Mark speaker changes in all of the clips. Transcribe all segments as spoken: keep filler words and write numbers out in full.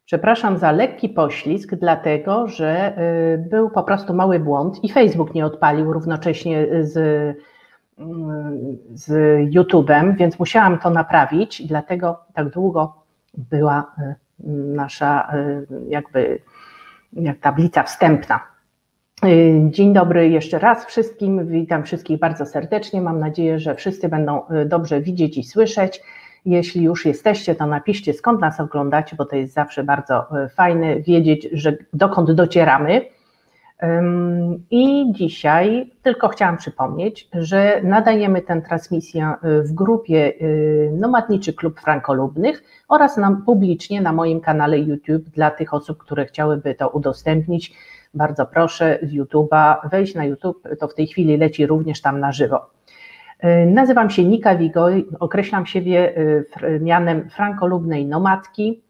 Speaker 1: Przepraszam za lekki poślizg, dlatego że był po prostu mały błąd i Facebook nie odpalił równocześnie z, z YouTube'em, więc musiałam to naprawić, dlatego tak długo była nasza jakby jak tablica wstępna. Dzień dobry jeszcze raz wszystkim, witam wszystkich bardzo serdecznie, mam nadzieję, że wszyscy będą dobrze widzieć i słyszeć. Jeśli już jesteście, to napiszcie, skąd nas oglądacie, bo to jest zawsze bardzo fajne wiedzieć, że dokąd docieramy. I dzisiaj tylko chciałam przypomnieć, że nadajemy tę transmisję w grupie Nomadniczy Klub Frankolubnych oraz nam publicznie na moim kanale YouTube dla tych osób, które chciałyby to udostępnić. Bardzo proszę z YouTube'a wejść na YouTube, to w tej chwili leci również tam na żywo. Nazywam się Nika Wigoj, określam siebie mianem frankolubnej nomadki,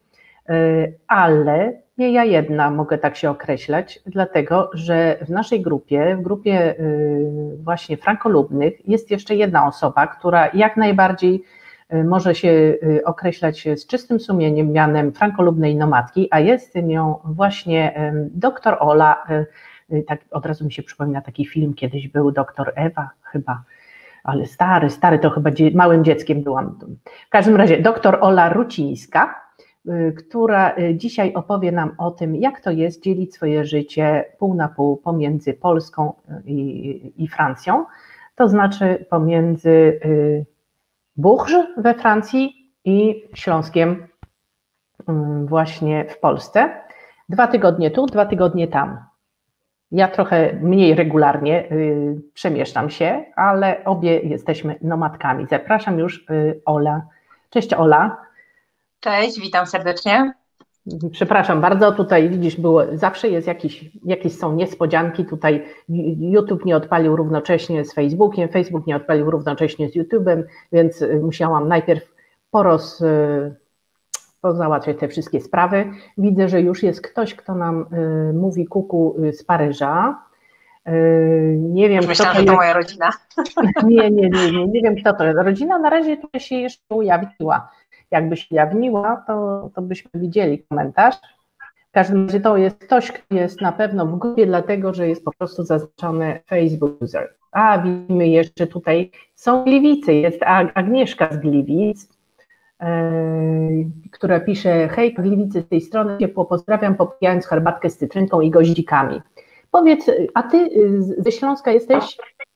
Speaker 1: ale nie ja jedna mogę tak się określać, dlatego że w naszej grupie, w grupie właśnie frankolubnych jest jeszcze jedna osoba, która jak najbardziej może się określać z czystym sumieniem mianem frankolubnej nomadki, a jest nią właśnie doktor Ola, tak od razu mi się przypomina taki film, kiedyś był doktor Ewa chyba, ale stary, stary, to chyba małym dzieckiem byłam. W każdym razie doktor Ola Rucińska, która dzisiaj opowie nam o tym, jak to jest dzielić swoje życie pół na pół pomiędzy Polską i, i Francją, to znaczy pomiędzy Bourges we Francji i Śląskiem właśnie w Polsce. Dwa tygodnie tu, dwa tygodnie tam. Ja trochę mniej regularnie y, przemieszczam się, ale obie jesteśmy nomadkami. Zapraszam już y, Ola. Cześć Ola.
Speaker 2: Cześć, witam serdecznie.
Speaker 1: Przepraszam bardzo, tutaj widzisz, było, zawsze jest jakiś, jakieś są niespodzianki, tutaj YouTube nie odpalił równocześnie z Facebookiem, Facebook nie odpalił równocześnie z YouTube'em, więc musiałam najpierw poroz... pozałatwiać te wszystkie sprawy. Widzę, że już jest ktoś, kto nam y, mówi kuku z Paryża. Y, nie wiem,
Speaker 2: Myślałam,
Speaker 1: kto to
Speaker 2: że to
Speaker 1: jest.
Speaker 2: moja rodzina.
Speaker 1: Nie, nie, nie, nie, nie wiem, kto to jest. Rodzina na razie tutaj się jeszcze ujawniła. Jakby się ujawniła, to, to byśmy widzieli komentarz. W każdym razie to jest ktoś, kto jest na pewno w grupie, dlatego że jest po prostu zaznaczony Facebook user. A widzimy jeszcze tutaj, są Gliwice, jest Agnieszka z Gliwic, która pisze: hej, Gliwice z tej strony, ciepło pozdrawiam, popijając herbatkę z cytrynką i goździkami. Powiedz, a ty ze Śląska jesteś?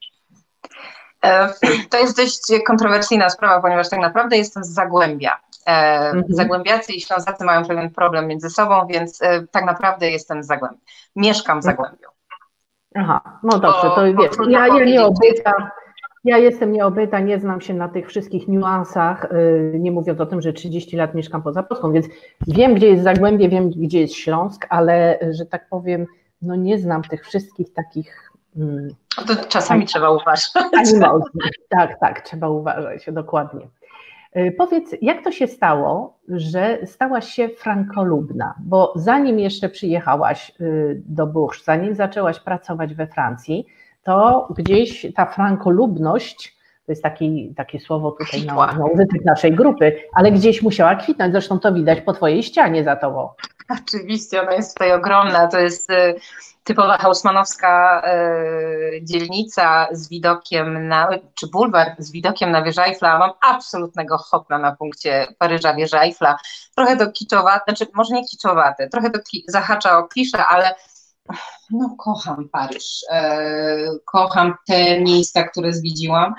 Speaker 2: To jest dość kontrowersyjna sprawa, ponieważ tak naprawdę jestem z Zagłębia. Mhm. Zagłębiacy i Ślązacy mają pewien problem między sobą, więc tak naprawdę jestem z Zagłębia. Mieszkam w Zagłębiu.
Speaker 1: Aha, no dobrze, to wiesz, ja, ja nie obyta. Ja jestem nieobyta, nie znam się na tych wszystkich niuansach, nie mówiąc o tym, że trzydzieści lat mieszkam poza Polską, więc wiem, gdzie jest Zagłębie, wiem, gdzie jest Śląsk, ale że tak powiem, no nie znam tych wszystkich takich...
Speaker 2: Hmm, to czasami trzeba uważać.
Speaker 1: Animałów. Tak, tak, trzeba uważać, dokładnie. Powiedz, jak to się stało, że stałaś się frankolubna, bo zanim jeszcze przyjechałaś do Bourges, zanim zaczęłaś pracować we Francji, to gdzieś ta frankolubność, to jest taki, takie słowo tutaj na, na użytek naszej grupy, ale gdzieś musiała kwitnąć, zresztą to widać po twojej ścianie za tobą.
Speaker 2: Oczywiście, ona jest tutaj ogromna, to jest y, typowa hausmanowska y, dzielnica z widokiem na, czy bulwar z widokiem na wieżę Eiffla. Mam absolutnego hopla na punkcie Paryża, wieży Eiffla. Trochę to kiczowate, znaczy może nie kiczowate, trochę to zahacza o kliszę, ale no kocham Paryż, e, kocham te miejsca, które zwiedziłam,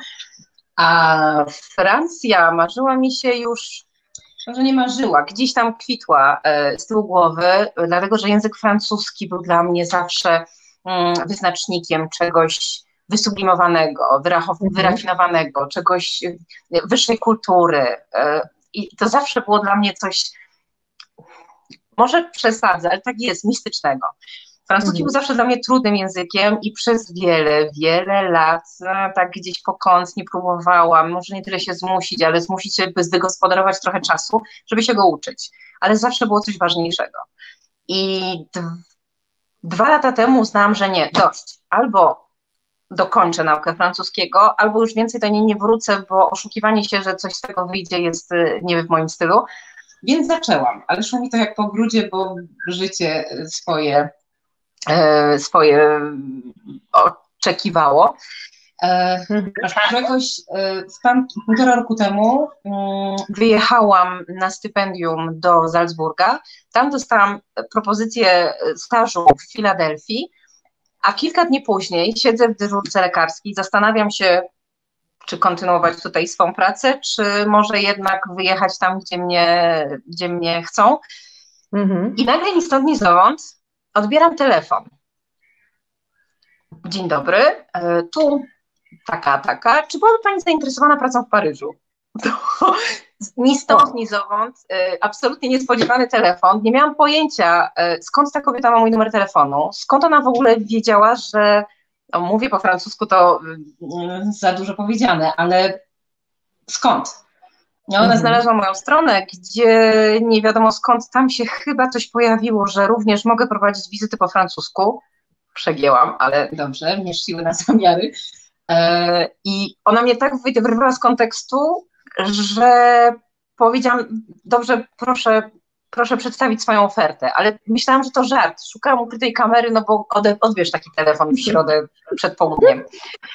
Speaker 2: a Francja marzyła mi się już, może nie marzyła, gdzieś tam kwitła e, z tyłu głowy, dlatego że język francuski był dla mnie zawsze mm, wyznacznikiem czegoś wysublimowanego, wyrachow, mhm. wyrafinowanego, czegoś wyższej kultury e, i to zawsze było dla mnie coś, może przesadzę, ale tak jest, mistycznego. Francuski mhm. był zawsze dla mnie trudnym językiem i przez wiele, wiele lat no, tak gdzieś pokątnie próbowałam, może nie tyle się zmusić, ale zmusić się, by wygospodarować trochę czasu, żeby się go uczyć. Ale zawsze było coś ważniejszego. I dwa lata temu uznałam, że nie, dość. Albo dokończę naukę francuskiego, albo już więcej do niej nie wrócę, bo oszukiwanie się, że coś z tego wyjdzie jest nie w moim stylu. Więc zaczęłam, ale szło mi to jak po grudzie, bo życie swoje, swoje oczekiwało. Aż któregoś w tam półtora roku temu wyjechałam na stypendium do Salzburga. Tam dostałam propozycję stażu w Filadelfii, a kilka dni później siedzę w dyżurce lekarskiej, zastanawiam się, czy kontynuować tutaj swą pracę, czy może jednak wyjechać tam, gdzie mnie, gdzie mnie chcą. Mhm. I nagle ni stąd, ni zowąd odbieram telefon. Dzień dobry, tu taka, taka. Czy byłaby Pani zainteresowana pracą w Paryżu? To ni stąd, ni zowąd, absolutnie niespodziewany telefon. Nie miałam pojęcia, skąd ta kobieta ma mój numer telefonu, skąd ona w ogóle wiedziała, że no, mówię po francusku, to za dużo powiedziane, ale skąd? Ona mhm. znalazła moją stronę, gdzie nie wiadomo skąd, tam się chyba coś pojawiło, że również mogę prowadzić wizyty po francusku. Przegięłam, ale dobrze, mierz siły na zamiary. I ona mnie tak wyrwała z kontekstu, że powiedziałam, dobrze, proszę, proszę przedstawić swoją ofertę, ale myślałam, że to żart. Szukałam ukrytej kamery, no bo odbierz taki telefon w środę przed południem.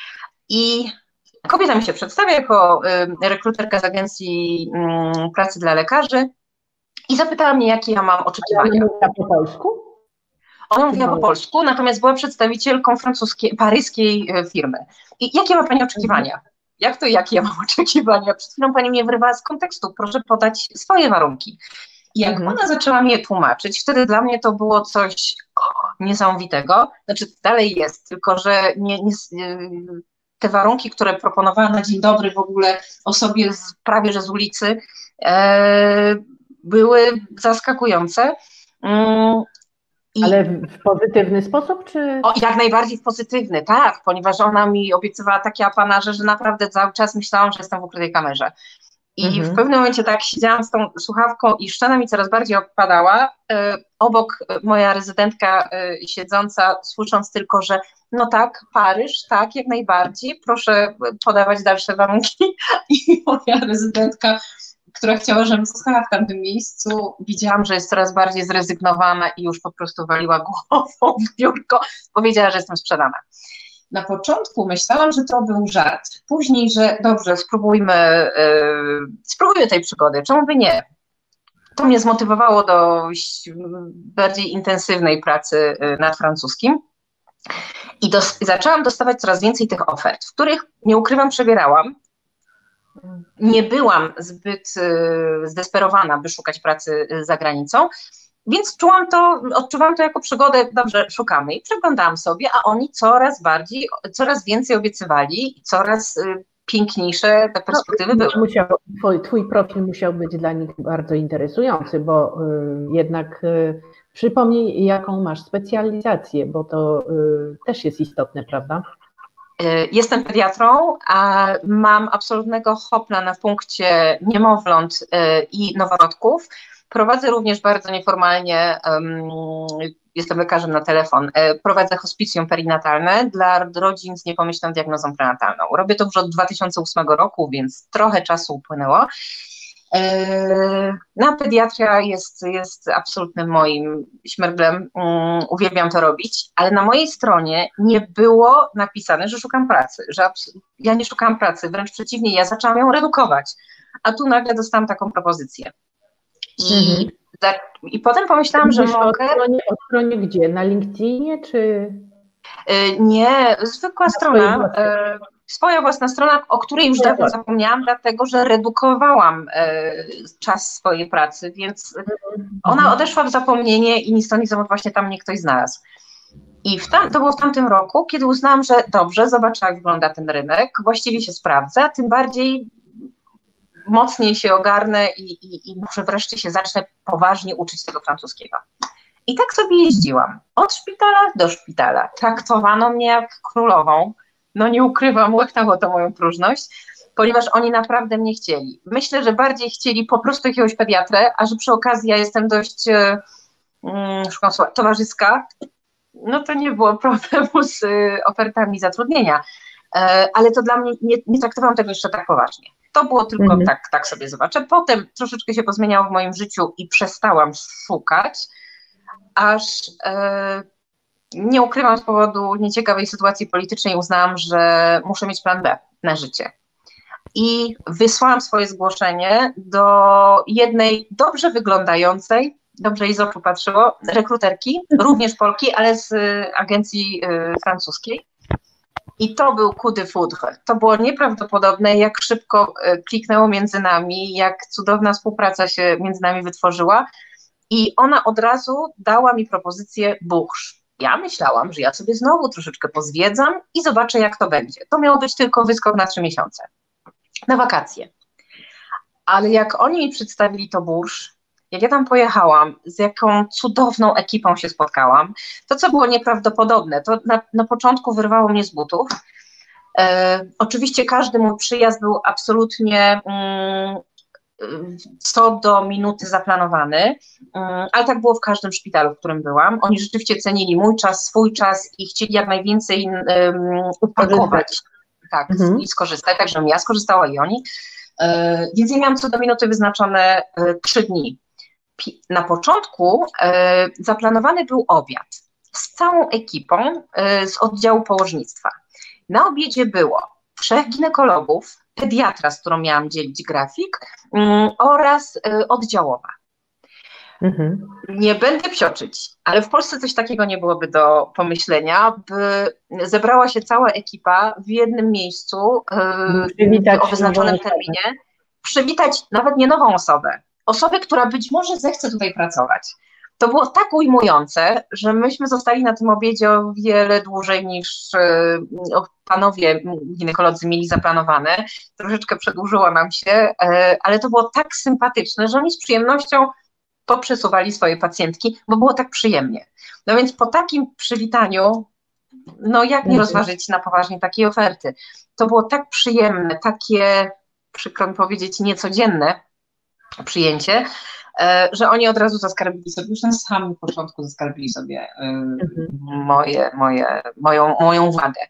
Speaker 2: I kobieta mi się przedstawia jako rekruterka z Agencji Pracy dla Lekarzy i zapytała mnie, jakie ja mam oczekiwania.
Speaker 1: Ona mówiła po polsku?
Speaker 2: Ona mówiła po polsku, natomiast była przedstawicielką francuskiej, paryskiej firmy. I jakie ma Pani oczekiwania? Jak to, jakie ja mam oczekiwania? Przed chwilą Pani mnie wyrwała z kontekstu, proszę podać swoje warunki. I jak mhm. ona zaczęła mi je tłumaczyć, wtedy dla mnie to było coś o, niesamowitego. Znaczy dalej jest, tylko że nie, nie, te warunki, które proponowała na dzień dobry w ogóle osobie z, prawie że z ulicy, e, były zaskakujące. Mm,
Speaker 1: I ale w pozytywny sposób, czy?
Speaker 2: O, jak najbardziej w pozytywny, tak, ponieważ ona mi obiecywała takie apanarze, że naprawdę cały czas myślałam, że jestem w ukrytej kamerze. I mhm. w pewnym momencie tak siedziałam z tą słuchawką i szczena mi coraz bardziej opadała. E, obok moja rezydentka e, siedząca, słysząc tylko, że no tak, Paryż, tak, jak najbardziej, proszę podawać dalsze warunki. I moja rezydentka, która chciała, żebym została w tamtym miejscu, widziałam, że jest coraz bardziej zrezygnowana i już po prostu waliła głową w biurko, powiedziała, że jestem sprzedana. Na początku myślałam, że to był żart, później, że dobrze, spróbujmy, yy, spróbujmy tej przygody, czemu by nie? To mnie zmotywowało do bardziej intensywnej pracy nad francuskim i dos- zaczęłam dostawać coraz więcej tych ofert, w których, nie ukrywam, przebierałam. Nie byłam zbyt y, zdesperowana, by szukać pracy za granicą, więc czułam to, odczuwałam to jako przygodę, dobrze, szukamy i przeglądałam sobie, a oni coraz bardziej, coraz więcej obiecywali i coraz y, piękniejsze te perspektywy no, były.
Speaker 1: Musiał, twój, twój profil musiał być dla nich bardzo interesujący, bo y, jednak y, przypomnij, jaką masz specjalizację, bo to y, też jest istotne, prawda?
Speaker 2: Jestem pediatrą, a mam absolutnego hopla na punkcie niemowląt i noworodków. Prowadzę również bardzo nieformalnie, jestem lekarzem na telefon, prowadzę hospicjum perinatalne dla rodzin z niepomyślną diagnozą prenatalną. Robię to już od dwa tysiące ósmego roku, więc trochę czasu upłynęło. No, pediatria jest, jest absolutnym moim śmerglem, um, uwielbiam to robić, ale na mojej stronie nie było napisane, że szukam pracy, że ja nie szukam pracy, wręcz przeciwnie, ja zaczęłam ją redukować, a tu nagle dostałam taką propozycję. I, mhm. za, i potem pomyślałam, że mogę...
Speaker 1: O stronie, o stronie gdzie? Na LinkedInie, czy...
Speaker 2: Nie, zwykła na strona... Swoja własna strona, o której już dawno zapomniałam, dlatego że redukowałam e, czas swojej pracy, więc ona odeszła w zapomnienie i ni stąd, ni zowąd właśnie tam mnie ktoś znalazł. I w tam, to było w tamtym roku, kiedy uznałam, że dobrze, zobaczę, jak wygląda ten rynek, właściwie się sprawdza, tym bardziej mocniej się ogarnę i, i, i może wreszcie się zacznę poważnie uczyć tego francuskiego. I tak sobie jeździłam, od szpitala do szpitala. Traktowano mnie jak królową. No nie ukrywam, łeknęło to moją próżność, ponieważ oni naprawdę mnie chcieli. Myślę, że bardziej chcieli po prostu jakiegoś pediatrę, a że przy okazji ja jestem dość e, mm, szukam słowa, towarzyska, no to nie było problemu z e, ofertami zatrudnienia. E, ale to dla mnie, nie, nie traktowałam tego jeszcze tak poważnie. To było tylko
Speaker 1: Mhm.
Speaker 2: tak, tak sobie zobaczę. Potem troszeczkę się pozmieniało w moim życiu i przestałam szukać, aż e, nie ukrywam, z powodu nieciekawej sytuacji politycznej uznałam, że muszę mieć plan B na życie. I wysłałam swoje zgłoszenie do jednej dobrze wyglądającej, dobrze jej z oczu patrzyło, rekruterki, również Polki, ale z agencji y, francuskiej. I to był coup de foudre. To było nieprawdopodobne, jak szybko y, kliknęło między nami, jak cudowna współpraca się między nami wytworzyła. I ona od razu dała mi propozycję Bourges. Ja myślałam, że ja sobie znowu troszeczkę pozwiedzam i zobaczę, jak to będzie. To miało być tylko wyskok na trzy miesiące. Na wakacje. Ale jak oni mi przedstawili to Bourges, jak ja tam pojechałam, z jaką cudowną ekipą się spotkałam, to co było nieprawdopodobne, to na, na początku wyrwało mnie z butów. E, oczywiście każdy mój przyjazd był absolutnie mm, co do minuty zaplanowany, mm, ale tak było w każdym szpitalu, w którym byłam. Oni rzeczywiście cenili mój czas, swój czas i chcieli jak najwięcej um, upakować. Tak, mhm. i skorzystać, tak żebym ja skorzystała i oni. E, więc ja miałam co do minuty wyznaczone e, trzy dni. Pi na początku e, zaplanowany był obiad z całą ekipą e, z oddziału położnictwa. Na obiedzie było trzech ginekologów, pediatra, z którą miałam dzielić grafik mm, oraz e, oddziałowa. Mhm. Nie będę psioczyć, ale w Polsce coś takiego nie byłoby do pomyślenia, by zebrała się cała ekipa w jednym miejscu yy, o wyznaczonym terminie, przywitać nawet nie nową osobę, osobę, która być może zechce tutaj pracować. To było tak ujmujące, że myśmy zostali na tym obiedzie o wiele dłużej niż yy, panowie ginekolodzy mieli zaplanowane. Troszeczkę przedłużyło nam się, yy, ale to było tak sympatyczne, że oni z przyjemnością poprzesuwali swoje pacjentki, bo było tak przyjemnie. No więc po takim przywitaniu, no jak nie rozważyć na poważnie takiej oferty? To było tak przyjemne, takie, przykro mi powiedzieć, niecodzienne przyjęcie, że oni od razu zaskarbili sobie, już na samym początku zaskarbili sobie mhm. moje, moje, moją, moją uwagę.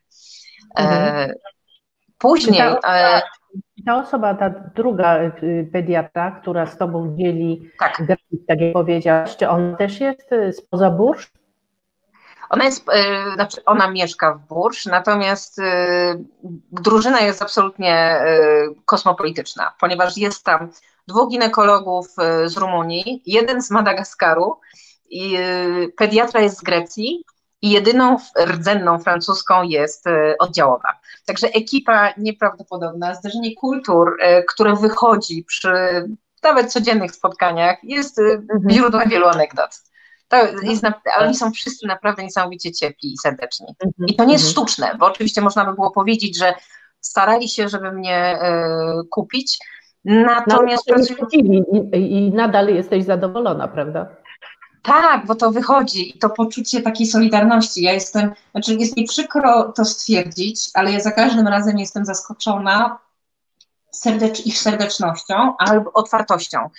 Speaker 2: Mhm. Później...
Speaker 1: Ta, ta osoba, ta druga pediatra, która z tobą dzieli tak, grafik, tak jak powiedziałaś, czy ona też jest spoza Bourges?
Speaker 2: Ona jest, yy, znaczy ona mieszka w Bourges, natomiast yy, drużyna jest absolutnie yy, kosmopolityczna, ponieważ jest tam dwóch ginekologów yy, z Rumunii, jeden z Madagaskaru, yy, pediatra jest z Grecji i jedyną rdzenną francuską jest yy, oddziałowa. Także ekipa nieprawdopodobna, zderzenie kultur, yy, które wychodzi przy nawet codziennych spotkaniach, jest yy, źródłem wielu anegdot. To jest, oni są wszyscy naprawdę niesamowicie ciepli i serdeczni. I to nie jest sztuczne, bo oczywiście można by było powiedzieć, że starali się, żeby mnie y, kupić, natomiast...
Speaker 1: No, kupili i, i nadal jesteś zadowolona, prawda?
Speaker 2: Tak, bo to wychodzi i to poczucie takiej solidarności. Ja jestem, znaczy jest mi przykro to stwierdzić, ale ja za każdym razem jestem zaskoczona serdecz, ich serdecznością albo otwartością.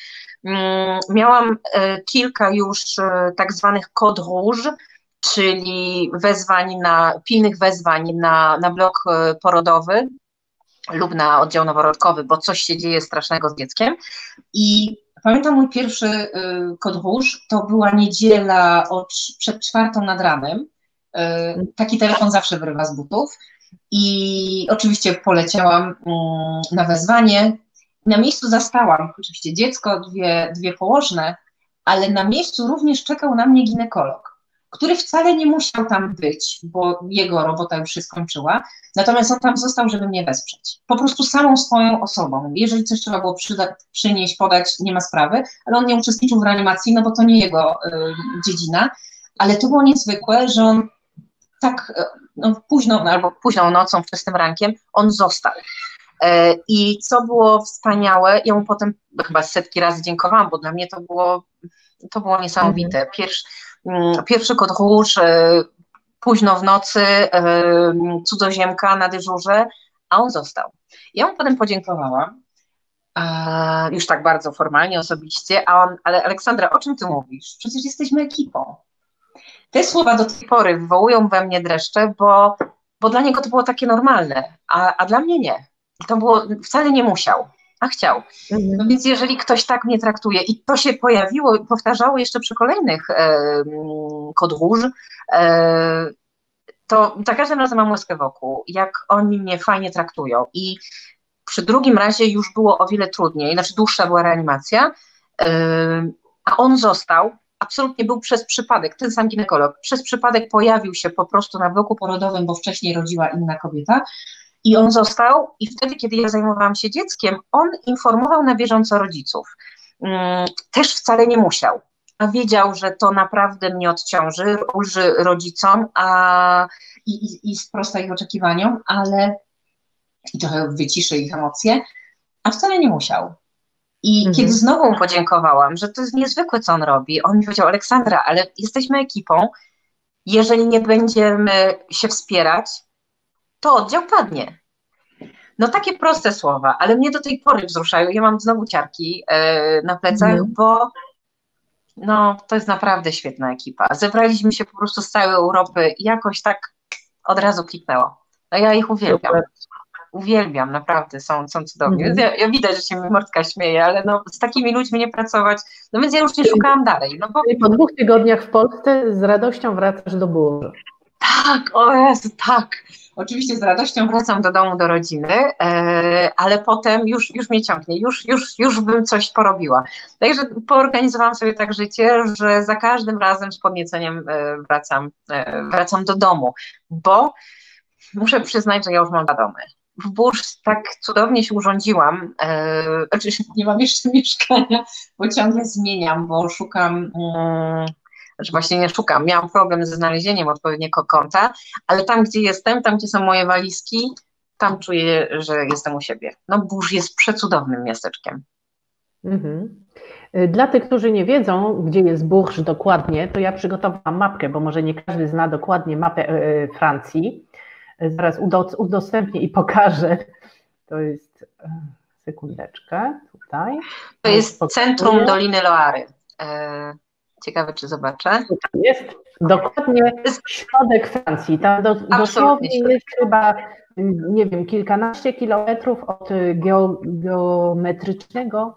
Speaker 2: Miałam kilka już tak zwanych code rouge, czyli wezwań na, pilnych wezwań na, na blok porodowy lub na oddział noworodkowy, bo coś się dzieje strasznego z dzieckiem. I pamiętam mój pierwszy code rouge, to była niedziela od, przed czwartą nad ranem. Taki telefon zawsze wyrywa z butów. I oczywiście poleciałam na wezwanie. Na miejscu zastałam oczywiście dziecko, dwie, dwie położne, ale na miejscu również czekał na mnie ginekolog, który wcale nie musiał tam być, bo jego robota już się skończyła, natomiast on tam został, żeby mnie wesprzeć. Po prostu samą swoją osobą. Jeżeli coś trzeba było przyda, przynieść, podać, nie ma sprawy, ale on nie uczestniczył w reanimacji, no bo to nie jego y, dziedzina, ale to było niezwykłe, że on tak no, późną, albo późną nocą, wczesnym rankiem, on został. I co było wspaniałe, ja mu potem chyba setki razy dziękowałam, bo dla mnie to było, to było niesamowite. Pierwszy, pierwszy code rouge, późno w nocy, cudzoziemka na dyżurze, a on został. Ja mu potem podziękowałam, już tak bardzo formalnie, osobiście, a on, ale Aleksandra, o czym ty mówisz? Przecież jesteśmy ekipą. Te słowa do tej pory wywołują we mnie dreszcze, bo, bo dla niego to było takie normalne, a, a dla mnie nie. To było, wcale nie musiał. a chciał.
Speaker 1: Mhm.
Speaker 2: No więc jeżeli ktoś tak mnie traktuje i to się pojawiło, powtarzało jeszcze przy kolejnych e, Code Rouge, e, to za każdym razem mam łezkę wokół, jak oni mnie fajnie traktują. I przy drugim razie już było o wiele trudniej, znaczy dłuższa była reanimacja, yy, a on został, absolutnie był przez przypadek, ten sam ginekolog, przez przypadek pojawił się po prostu na bloku porodowym, bo wcześniej rodziła inna kobieta i on został i wtedy, kiedy ja zajmowałam się dzieckiem, on informował na bieżąco rodziców. Yy, też wcale nie musiał, a wiedział, że to naprawdę mnie odciąży, ulży rodzicom a, i, i, i sprosta ich oczekiwaniom, ale i trochę wyciszy ich emocje, a wcale nie musiał. I
Speaker 1: Mhm.
Speaker 2: kiedy znowu mu podziękowałam, że to jest niezwykłe, co on robi, on mi powiedział: Aleksandra, ale jesteśmy ekipą, jeżeli nie będziemy się wspierać, to oddział padnie. No takie proste słowa, ale mnie do tej pory wzruszają. Ja mam znowu ciarki yy, na plecach, mhm. bo no, to jest naprawdę świetna ekipa. Zebraliśmy się po prostu z całej Europy i jakoś tak od razu kliknęło. No ja ich uwielbiam. Super. Uwielbiam, naprawdę, są, są cudowni. Mm-hmm. Ja, ja widać, że się mi mordka śmieje, ale no, z takimi ludźmi nie pracować, no więc ja już nie szukałam dalej. No bo...
Speaker 1: Po dwóch tygodniach w Polsce z radością wracasz do Burzy.
Speaker 2: Tak, o Jezu, tak. Oczywiście z radością wracam do domu, do rodziny, e, ale potem już, już mnie ciągnie, już, już, już bym coś porobiła. Także poorganizowałam sobie tak życie, że za każdym razem z podnieceniem e, wracam, e, wracam do domu, bo muszę przyznać, że ja już mam dwa domy. W Burz tak cudownie się urządziłam, e, oczywiście nie mam jeszcze mieszkania, bo ciągle zmieniam, bo szukam, mm, znaczy właśnie nie szukam, miałam problem ze znalezieniem odpowiedniego kąta, ale tam, gdzie jestem, tam, gdzie są moje walizki, tam czuję, że jestem u siebie. No Burz jest przecudownym miasteczkiem.
Speaker 1: Mhm. Dla tych, którzy nie wiedzą, gdzie jest Burz dokładnie, to ja przygotowałam mapkę, bo może nie każdy zna dokładnie mapę Francji. Zaraz udostępnię i pokażę. To jest, sekundeczkę, tutaj.
Speaker 2: To jest centrum Doliny Loary. Ciekawe, czy zobaczę.
Speaker 1: Tutaj jest dokładnie środek Francji. Tam do, dosłownie jest chyba, nie wiem, kilkanaście kilometrów od geometrycznego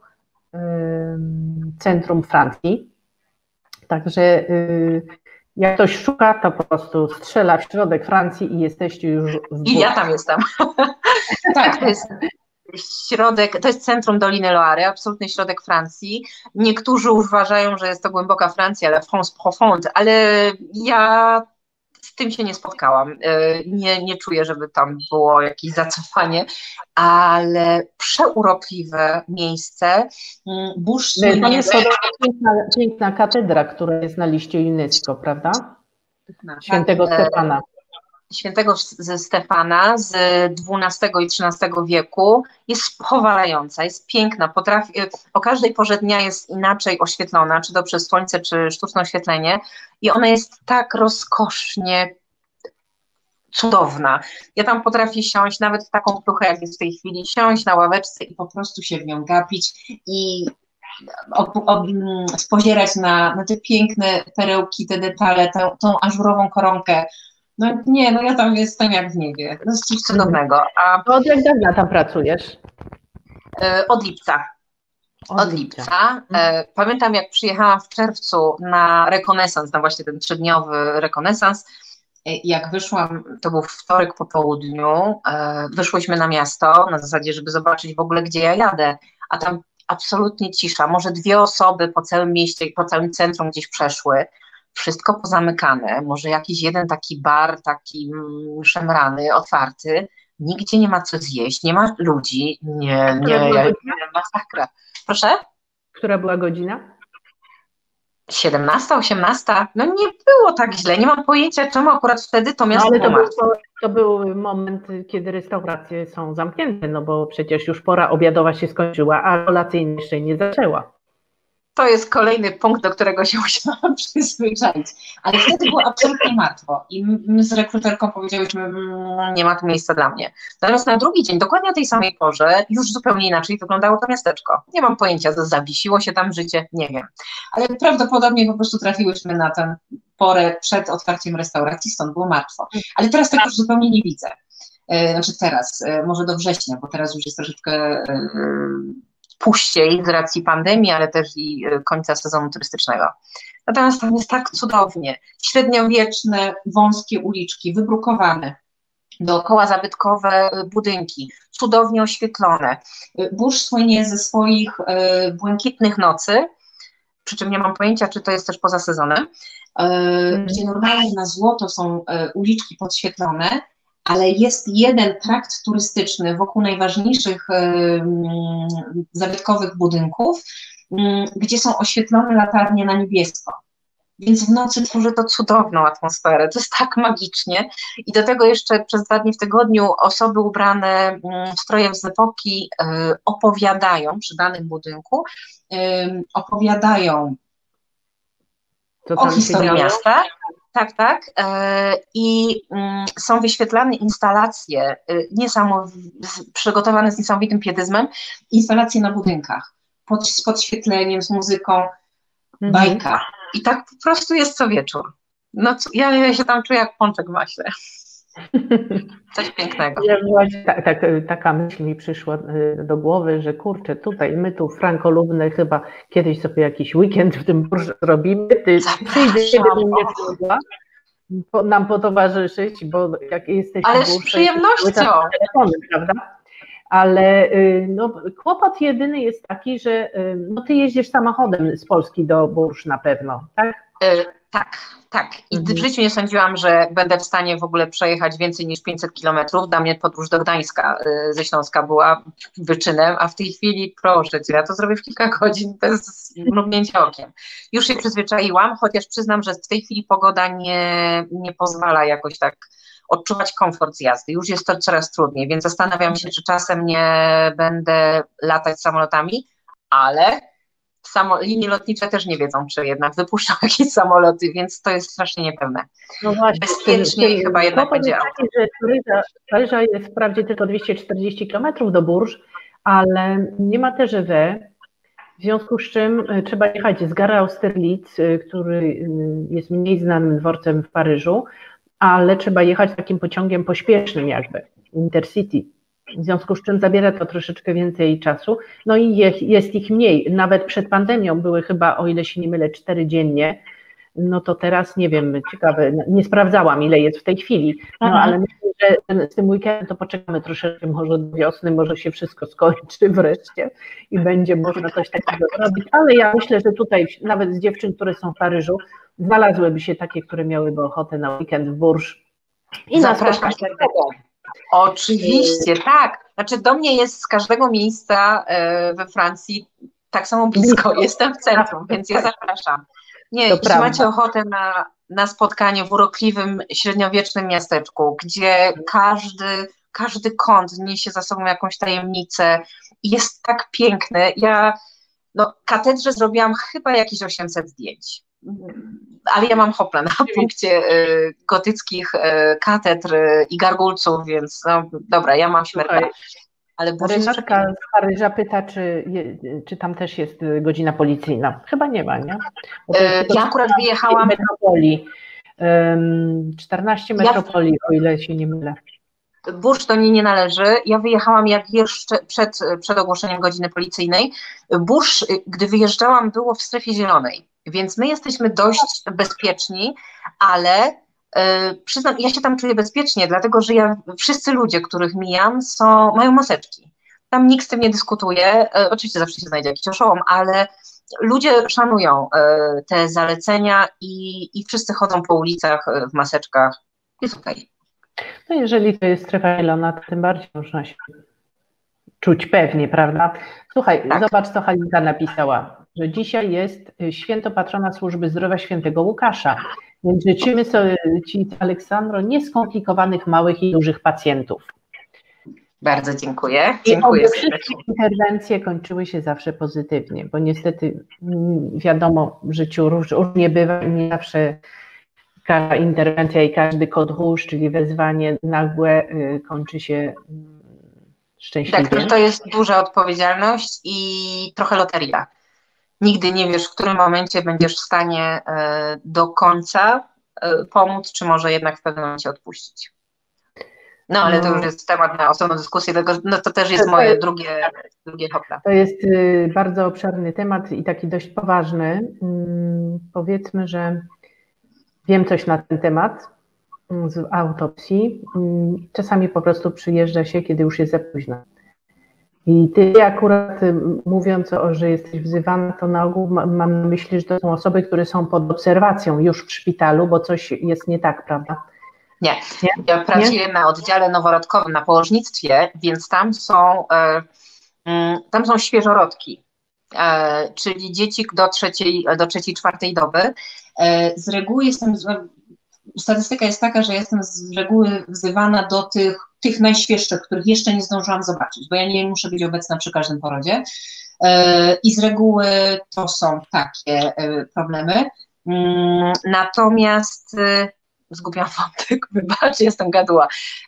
Speaker 1: um, centrum Francji. Także y, jak ktoś szuka, to po prostu strzela w środek Francji i jesteście już w
Speaker 2: I ja tam jestem. Tak, to jest środek, to jest centrum Doliny Loary, absolutny środek Francji. Niektórzy uważają, że jest to głęboka Francja, ale France profonde, ale ja z tym się nie spotkałam. Nie, nie czuję, żeby tam było jakieś zacofanie, ale przeurokliwe miejsce. Burz
Speaker 1: Tam jest piękna, piękna katedra, która jest na liście UNESCO, prawda? Świętego Stefana.
Speaker 2: Świętego Stefana z dwunastego i trzynastego wieku jest powalająca, jest piękna, potrafi, o każdej porze dnia jest inaczej oświetlona, czy to przez słońce, czy sztuczne oświetlenie i ona jest tak rozkosznie cudowna. Ja tam potrafię siąść, nawet w taką pluchę, jak jest w tej chwili, siąść na ławeczce i po prostu się w nią gapić i ob, ob, spozierać na, na te piękne perełki, te detale, tę, tą ażurową koronkę. No nie, no ja tam jestem jak w niebie. To jest coś cudownego. A
Speaker 1: od jak dawna tam pracujesz?
Speaker 2: Od lipca. Od, od lipca. lipca. Pamiętam, jak przyjechałam w czerwcu na rekonesans, na właśnie ten trzydniowy rekonesans. Jak wyszłam, to był wtorek po południu, wyszłyśmy na miasto na zasadzie, żeby zobaczyć w ogóle, gdzie ja jadę, a tam absolutnie cisza. Może dwie osoby po całym mieście, po całym centrum gdzieś przeszły. Wszystko pozamykane, może jakiś jeden taki bar, taki szemrany, otwarty, nigdzie nie ma co zjeść, nie ma ludzi, nie, nie, nie, masakra. Proszę?
Speaker 1: Która była godzina?
Speaker 2: siedemnasta, osiemnasta, no nie było tak źle, nie mam pojęcia, czemu akurat wtedy to miasto
Speaker 1: no, ale to
Speaker 2: było
Speaker 1: był, to był moment, kiedy restauracje są zamknięte, no bo przecież już pora obiadowa się skończyła, a kolacyjna jeszcze nie zaczęła.
Speaker 2: To jest kolejny punkt, do którego się musiałam przyzwyczaić. Ale wtedy było absolutnie martwo i my z rekruterką powiedziałyśmy, mmm, nie ma tu miejsca dla mnie. Natomiast na drugi dzień, dokładnie o tej samej porze, już zupełnie inaczej wyglądało to miasteczko. Nie mam pojęcia, zawiesiło się tam życie, nie wiem. Ale prawdopodobnie po prostu trafiłyśmy na tę porę przed otwarciem restauracji, stąd było martwo. Ale teraz tego już zupełnie nie widzę. znaczy teraz, może do września, bo teraz już jest troszeczkę puściej z racji pandemii, ale też i końca sezonu turystycznego. Natomiast tam jest tak cudownie, średniowieczne, wąskie uliczki, wybrukowane, dookoła zabytkowe budynki, cudownie oświetlone. Burz słynie ze swoich błękitnych nocy, przy czym nie mam pojęcia, czy to jest też poza sezonem, mm. gdzie normalnie na złoto są uliczki podświetlone, ale jest jeden trakt turystyczny wokół najważniejszych zabytkowych budynków, gdzie są oświetlone latarnie na niebiesko. Więc w nocy tworzy to cudowną atmosferę, to jest tak magicznie i do tego jeszcze przez dwa dni w tygodniu osoby ubrane w stroje z epoki opowiadają przy danym budynku, opowiadają o historii miasta. Tak, tak. I są wyświetlane instalacje, przygotowane z niesamowitym pietyzmem, instalacje na budynkach, pod, z podświetleniem, z muzyką, bajka. Mhm. I tak po prostu jest co wieczór. No, ja, ja się tam czuję jak pączek w maśle. Coś pięknego.
Speaker 1: Ja właśnie, tak, tak, taka myśl mi przyszła do głowy, że kurczę, tutaj my tu frankolubne chyba kiedyś sobie jakiś weekend w tym Bursz robimy. Ty przyjdziesz, gdybym nie przyjechała, nam potowarzyszyć, bo jak jesteś
Speaker 2: Ale z przyjemnością.
Speaker 1: Telefony, prawda? Ale no, kłopot jedyny jest taki, że no, ty jeździsz samochodem z Polski do Bursz na pewno, tak?
Speaker 2: Yy, tak, tak. I mhm. w życiu nie sądziłam, że będę w stanie w ogóle przejechać więcej niż pięćset kilometrów. Dla mnie podróż do Gdańska yy, ze Śląska była wyczynem, a w tej chwili, proszę cię, ja to zrobię w kilka godzin bez mrugnięcia okiem. Już się przyzwyczaiłam, chociaż przyznam, że w tej chwili pogoda nie, nie pozwala jakoś tak odczuwać komfort z jazdy. Już jest to coraz trudniej, więc zastanawiam się, czy czasem nie będę latać samolotami, ale samo, linie lotnicze też nie wiedzą, czy jednak wypuszczą jakieś samoloty, więc to jest strasznie niepewne. No właśnie, bezpieczniej ten, chyba jednak będzie auto.
Speaker 1: Taki, że Paryża, Paryża jest wprawdzie tylko dwieście czterdzieści kilometrów do Bursz, ale nie ma T G V, w związku z czym trzeba jechać z Gary Austerlitz, który jest mniej znanym dworcem w Paryżu, ale trzeba jechać takim pociągiem pośpiesznym jakby, Intercity. W związku z czym zabiera to troszeczkę więcej czasu. No i jest, jest ich mniej. Nawet przed pandemią były chyba, o ile się nie mylę, cztery dziennie. No to teraz nie wiem, ciekawe, nie sprawdzałam, ile jest w tej chwili. No Aha. ale myślę, że ten, z tym weekendem to poczekamy troszeczkę może do wiosny, może się wszystko skończy wreszcie i będzie można coś takiego robić. Ale ja myślę, że tutaj nawet z dziewczyn, które są w Paryżu, znalazłyby się takie, które miałyby ochotę na weekend w Bursz.
Speaker 2: I zapraszam serdecznie. Oczywiście, tak. Znaczy do mnie jest z każdego miejsca we Francji tak samo blisko. Jestem w centrum, więc ja zapraszam. Nie, jeśli macie ochotę na, na spotkanie w urokliwym, średniowiecznym miasteczku, gdzie każdy, każdy kąt niesie za sobą jakąś tajemnicę i jest tak piękny. Ja no, katedrze zrobiłam chyba jakieś osiemset zdjęć. Ale ja mam hopla na punkcie y, gotyckich y, katedr y, i gargulców, więc no dobra, ja mam śmierć. Ale
Speaker 1: Renatka z Paryża pyta, czy, czy tam też jest godzina policyjna. Chyba nie ma, nie?
Speaker 2: Yy, ja akurat wyjechałam...
Speaker 1: Metropolii. czternaście metropolii, ja... o ile się nie mylę.
Speaker 2: Bursz do niej nie należy. Ja wyjechałam jak jeszcze przed, przed ogłoszeniem godziny policyjnej. Bursz, gdy wyjeżdżałam, było w strefie zielonej, więc my jesteśmy dość bezpieczni, ale Yy, przyznam, ja się tam czuję bezpiecznie, dlatego że ja, wszyscy ludzie, których mijam, są, mają maseczki. Tam nikt z tym nie dyskutuje, yy, oczywiście zawsze się znajdzie jakiś oszołom, ale ludzie szanują yy, te zalecenia i, i wszyscy chodzą po ulicach yy, w maseczkach. Jest okej. Okay.
Speaker 1: No jeżeli to jest strefa zielona, to tym bardziej można się czuć pewnie, prawda? Słuchaj, tak. Zobacz, co Halinka napisała, że dzisiaj jest święto patrona służby zdrowia świętego Łukasza. Więc życzymy sobie Ci, Aleksandro, nieskomplikowanych małych i dużych pacjentów.
Speaker 2: Bardzo dziękuję. Dziękuję.
Speaker 1: I oby wszystkie interwencje kończyły się zawsze pozytywnie, bo niestety wiadomo, w życiu różnie bywa, nie zawsze każda interwencja i każdy kod róż, czyli wezwanie nagłe, kończy się szczęśliwie.
Speaker 2: Tak, to jest duża odpowiedzialność i trochę loteria. Nigdy nie wiesz, w którym momencie będziesz w stanie do końca pomóc, czy może jednak w pewnym momencie odpuścić. No, ale to już jest temat na osobną dyskusję, tego, no to też jest moje drugie, drugie hopla.
Speaker 1: To jest bardzo obszerny temat i taki dość poważny. Powiedzmy, że wiem coś na ten temat z autopsji. Czasami po prostu przyjeżdża się, kiedy już jest za późno. I ty akurat mówiąc o, że jesteś wzywana, to na ogół mam na myśli, że to są osoby, które są pod obserwacją już w szpitalu, bo coś jest nie tak, prawda?
Speaker 2: Nie, nie? Ja pracuję nie? na oddziale noworodkowym, na położnictwie, więc tam są, e, tam są świeżorodki, e, czyli dzieci do trzeciej, do trzeciej, czwartej doby. E, z reguły jestem, statystyka jest taka, że jestem z reguły wzywana do tych, tych najświeższych, których jeszcze nie zdążyłam zobaczyć, bo ja nie muszę być obecna przy każdym porodzie. E, I z reguły to są takie e, problemy. Mm, natomiast zgubiłam wątek, wybacz, jestem gaduła.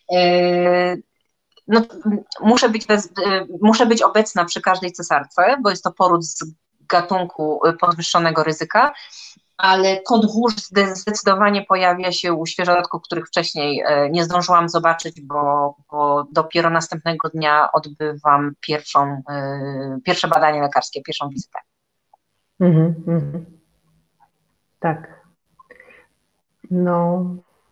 Speaker 2: No, muszę być, bez, muszę być obecna przy każdej cesarce, bo jest to poród z gatunku podwyższonego ryzyka, ale kod róż zdecydowanie pojawia się u świeżorodków, których wcześniej nie zdążyłam zobaczyć, bo, bo dopiero następnego dnia odbywam pierwszą, pierwsze badanie lekarskie, pierwszą wizytę.
Speaker 1: Mhm, mhm. Tak. No,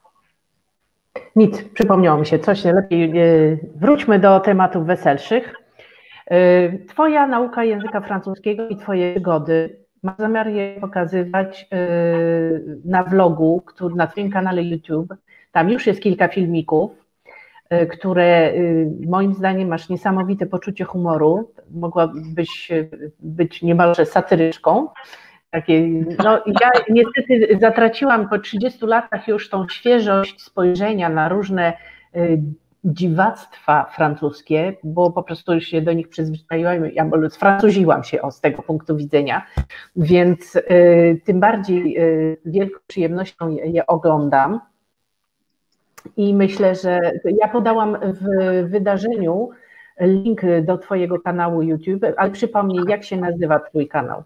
Speaker 1: nic, przypomniało mi się coś, lepiej wróćmy do tematów weselszych. Twoja nauka języka francuskiego i twoje przygody, mam zamiar je pokazywać na vlogu, który, na twoim kanale YouTube. Tam już jest kilka filmików, które moim zdaniem masz niesamowite poczucie humoru, mogłabyś być niemalże satyryczką. Takie, no, ja niestety zatraciłam po trzydziestu latach już tą świeżość spojrzenia na różne y, dziwactwa francuskie, bo po prostu już się do nich przyzwyczaiłam, ja sfrancuziłam się o, z tego punktu widzenia, więc y, tym bardziej y, wielką przyjemnością je, je oglądam i myślę, że ja podałam w wydarzeniu link do twojego kanału YouTube, ale przypomnij, jak się nazywa twój kanał?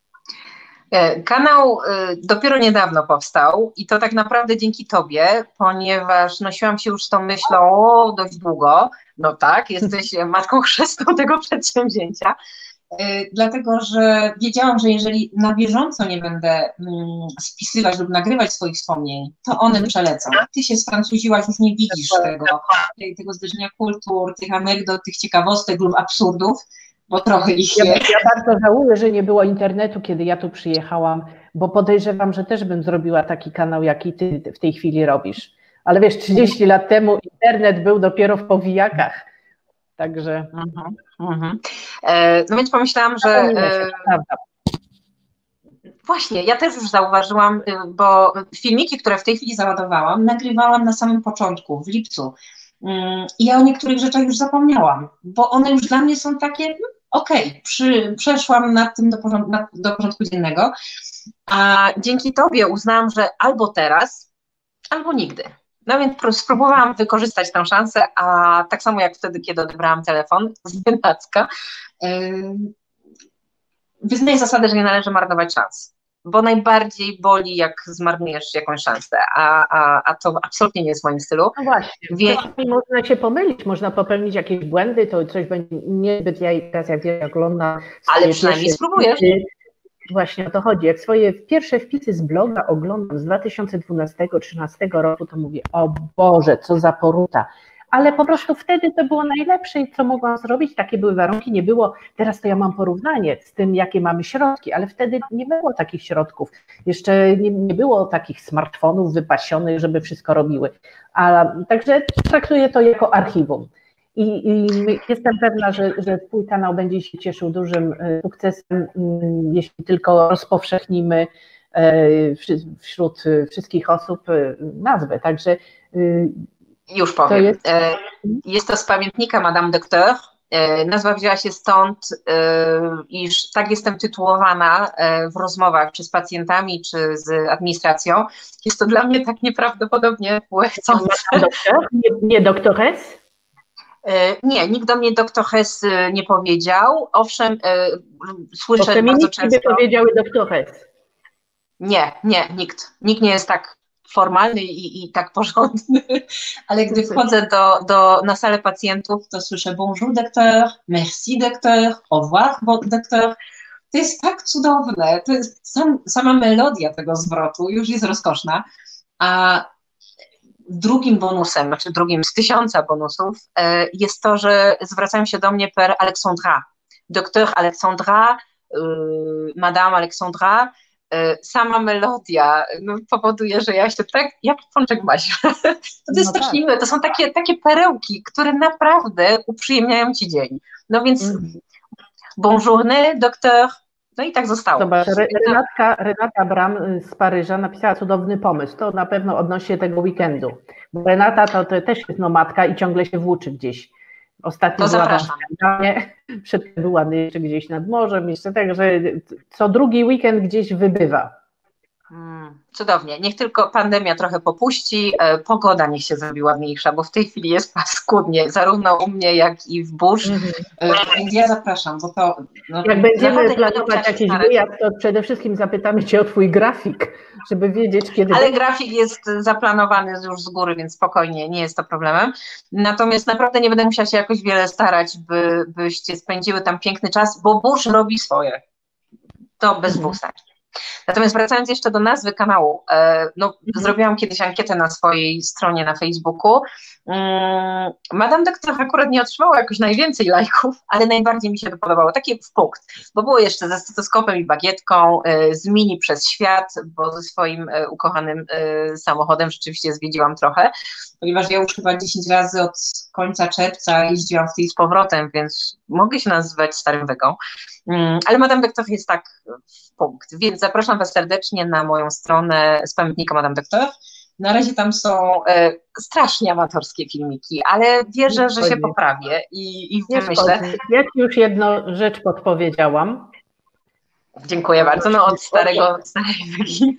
Speaker 2: Kanał dopiero niedawno powstał i to tak naprawdę dzięki tobie, ponieważ nosiłam się już z tą myślą dość długo. No tak, jesteś matką chrzestną tego przedsięwzięcia, dlatego że wiedziałam, że jeżeli na bieżąco nie będę spisywać lub nagrywać swoich wspomnień, to one przelecą. Ty się sfrancuziłaś, już nie widzisz tego, tego zderzenia kultur, tych anegdot, tych ciekawostek lub absurdów, bo trochę ich
Speaker 1: ja,
Speaker 2: jest.
Speaker 1: Ja bardzo żałuję, że nie było internetu, kiedy ja tu przyjechałam, bo podejrzewam, że też bym zrobiła taki kanał, jaki ty w tej chwili robisz. Ale wiesz, trzydzieści lat temu internet był dopiero w powijakach, także...
Speaker 2: Mhm, mhm. E, no więc pomyślałam, że... E, właśnie, ja też już zauważyłam, bo filmiki, które w tej chwili załadowałam, nagrywałam na samym początku, w lipcu. I ja o niektórych rzeczach już zapomniałam, bo one już dla mnie są takie, okej, okay, przeszłam nad tym do, porząd, nad, do porządku dziennego, a dzięki tobie uznałam, że albo teraz, albo nigdy. No więc spróbowałam wykorzystać tę szansę, a tak samo jak wtedy, kiedy odebrałam telefon z wynacka, yy, wyznaję zasadę, że nie należy marnować szans. Bo najbardziej boli, jak zmarnujesz jakąś szansę, a, a, a to absolutnie nie jest w moim stylu.
Speaker 1: No właśnie, Wie... można się pomylić, można popełnić jakieś błędy, to coś będzie niezbyt, ja teraz jak wiem, jak oglądam...
Speaker 2: Ale przynajmniej spróbujesz.
Speaker 1: Wpisy, właśnie o to chodzi, jak swoje pierwsze wpisy z bloga oglądam z dwa tysiące dwunastego do dwa tysiące trzynastego roku, to mówię, o Boże, co za poruta. Ale po prostu wtedy to było najlepsze, co mogłam zrobić, takie były warunki, nie było, teraz to ja mam porównanie z tym, jakie mamy środki, ale wtedy nie było takich środków, jeszcze nie, nie było takich smartfonów wypasionych, żeby wszystko robiły, a także traktuję to jako archiwum i, i jestem pewna, że, że twój kanał będzie się cieszył dużym sukcesem, jeśli tylko rozpowszechnimy wśród wszystkich osób nazwę, także
Speaker 2: już powiem. Jest... jest to z pamiętnika Madame Docteur. Nazwa wzięła się stąd, iż tak jestem tytułowana w rozmowach czy z pacjentami, czy z administracją. Jest to dla mnie tak nieprawdopodobnie łechcące.
Speaker 1: Nie, nie doktores?
Speaker 2: Nie, nikt do mnie doktores nie powiedział. Owszem, słyszę bardzo często...
Speaker 1: by powiedziały doktores.
Speaker 2: Nie, nie, nikt. Nikt nie jest tak formalny i, i tak porządny, ale gdy wchodzę do, do, na salę pacjentów, to słyszę bonjour docteur, merci docteur, au revoir docteur. To jest tak cudowne, to jest sam, sama melodia tego zwrotu już jest rozkoszna, a drugim bonusem, znaczy drugim z tysiąca bonusów jest to, że zwracają się do mnie per Alexandra. Doktor Alexandra, Madame Alexandra, sama melodia no, powoduje, że ja się tak, jak pączek Masia. To jest no strasznie tak. miłe, to są takie, takie perełki, które naprawdę uprzyjemniają ci dzień. No więc mm. bonjourné, doktor. No i tak zostało.
Speaker 1: Zobacz, Renatka, Renata Bram z Paryża napisała cudowny pomysł. To na pewno odnosi się tego weekendu. Bo Renata to, to też jest nomadka i ciągle się włóczy gdzieś. Ostatnio
Speaker 2: to
Speaker 1: była w Amsterdamie, przedtem była jeszcze gdzieś nad morzem, jeszcze tak, że co drugi weekend gdzieś wybywa.
Speaker 2: Hmm, cudownie. Niech tylko pandemia trochę popuści, e, pogoda niech się zrobi ładniejsza, bo w tej chwili jest paskudnie, zarówno u mnie, jak i w burz. Mm-hmm. e, więc ja zapraszam, bo to... No,
Speaker 1: jak będziemy planować jakiś wyjazd, to przede wszystkim zapytamy Cię o Twój grafik, żeby wiedzieć, kiedy...
Speaker 2: Ale grafik jest zaplanowany już z góry, więc spokojnie, nie jest to problemem. Natomiast naprawdę nie będę musiała się jakoś wiele starać, by, byście spędziły tam piękny czas, bo burz robi swoje. To bez dwóch zdań. Natomiast wracając jeszcze do nazwy kanału, no, mm. zrobiłam kiedyś ankietę na swojej stronie na Facebooku. Madame Doktor akurat nie otrzymała jakoś najwięcej lajków, ale najbardziej mi się to podobało, takie w punkt, bo było jeszcze ze stetoskopem i bagietką, z mini przez świat, bo ze swoim ukochanym samochodem rzeczywiście zwiedziłam trochę, ponieważ ja już chyba dziesięć razy od końca czerwca jeździłam w tej z powrotem, więc mogę się nazywać starym wegą, ale Madame Doktor jest tak w punkt, więc zapraszam Was serdecznie na moją stronę z pamiętnika Madame Doktor. Na razie tam są e, strasznie amatorskie filmiki, ale wierzę, że się poprawię i, i myślę.
Speaker 1: Ja Ci już jedną rzecz podpowiedziałam.
Speaker 2: Dziękuję bardzo, no od starego, starej wygi,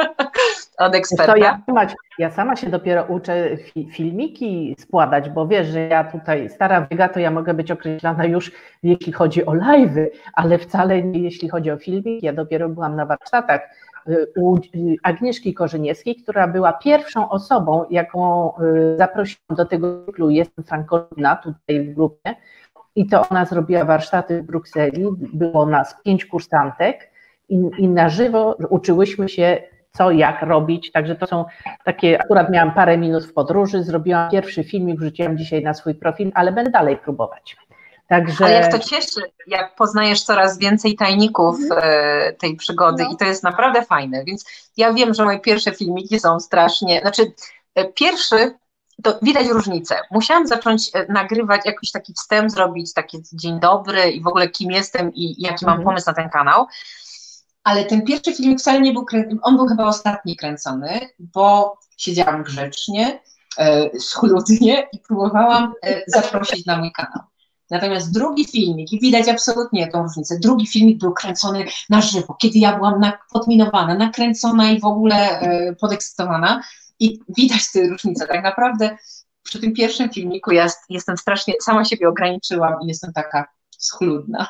Speaker 2: od eksperta.
Speaker 1: To ja, sama, ja sama się dopiero uczę fi, filmiki składać, bo wiesz, że ja tutaj stara wyga, to ja mogę być określana już jeśli chodzi o live'y, ale wcale nie jeśli chodzi o filmik. Ja dopiero byłam na warsztatach u Agnieszki Korzyniewskiej, która była pierwszą osobą, jaką zaprosiłam do tego cyklu Jestem frankolubna tutaj w grupie i to ona zrobiła warsztaty w Brukseli, było nas pięć kursantek i, i na żywo uczyłyśmy się co, jak robić, także to są takie, akurat miałam parę minut w podróży, zrobiłam pierwszy filmik, wrzuciłam dzisiaj na swój profil, ale będę dalej próbować. Także...
Speaker 2: Ale jak to cieszy, jak poznajesz coraz więcej tajników e, tej przygody no. i to jest naprawdę fajne, więc ja wiem, że moje pierwsze filmiki są strasznie, znaczy e, pierwszy, to widać różnicę. Musiałam zacząć e, nagrywać, jakiś taki wstęp zrobić, taki dzień dobry i w ogóle kim jestem i jaki mam mhm. pomysł na ten kanał, ale ten pierwszy filmik wcale nie był kręcony, on był chyba ostatni kręcony, bo siedziałam grzecznie, e, schludnie i próbowałam e, zaprosić na mój kanał. Natomiast drugi filmik, i widać absolutnie tą różnicę, drugi filmik był kręcony na żywo, kiedy ja byłam na, podminowana, nakręcona i w ogóle e, podekscytowana i widać tę różnicę. Tak naprawdę przy tym pierwszym filmiku ja jestem strasznie, sama siebie ograniczyłam i jestem taka schludna.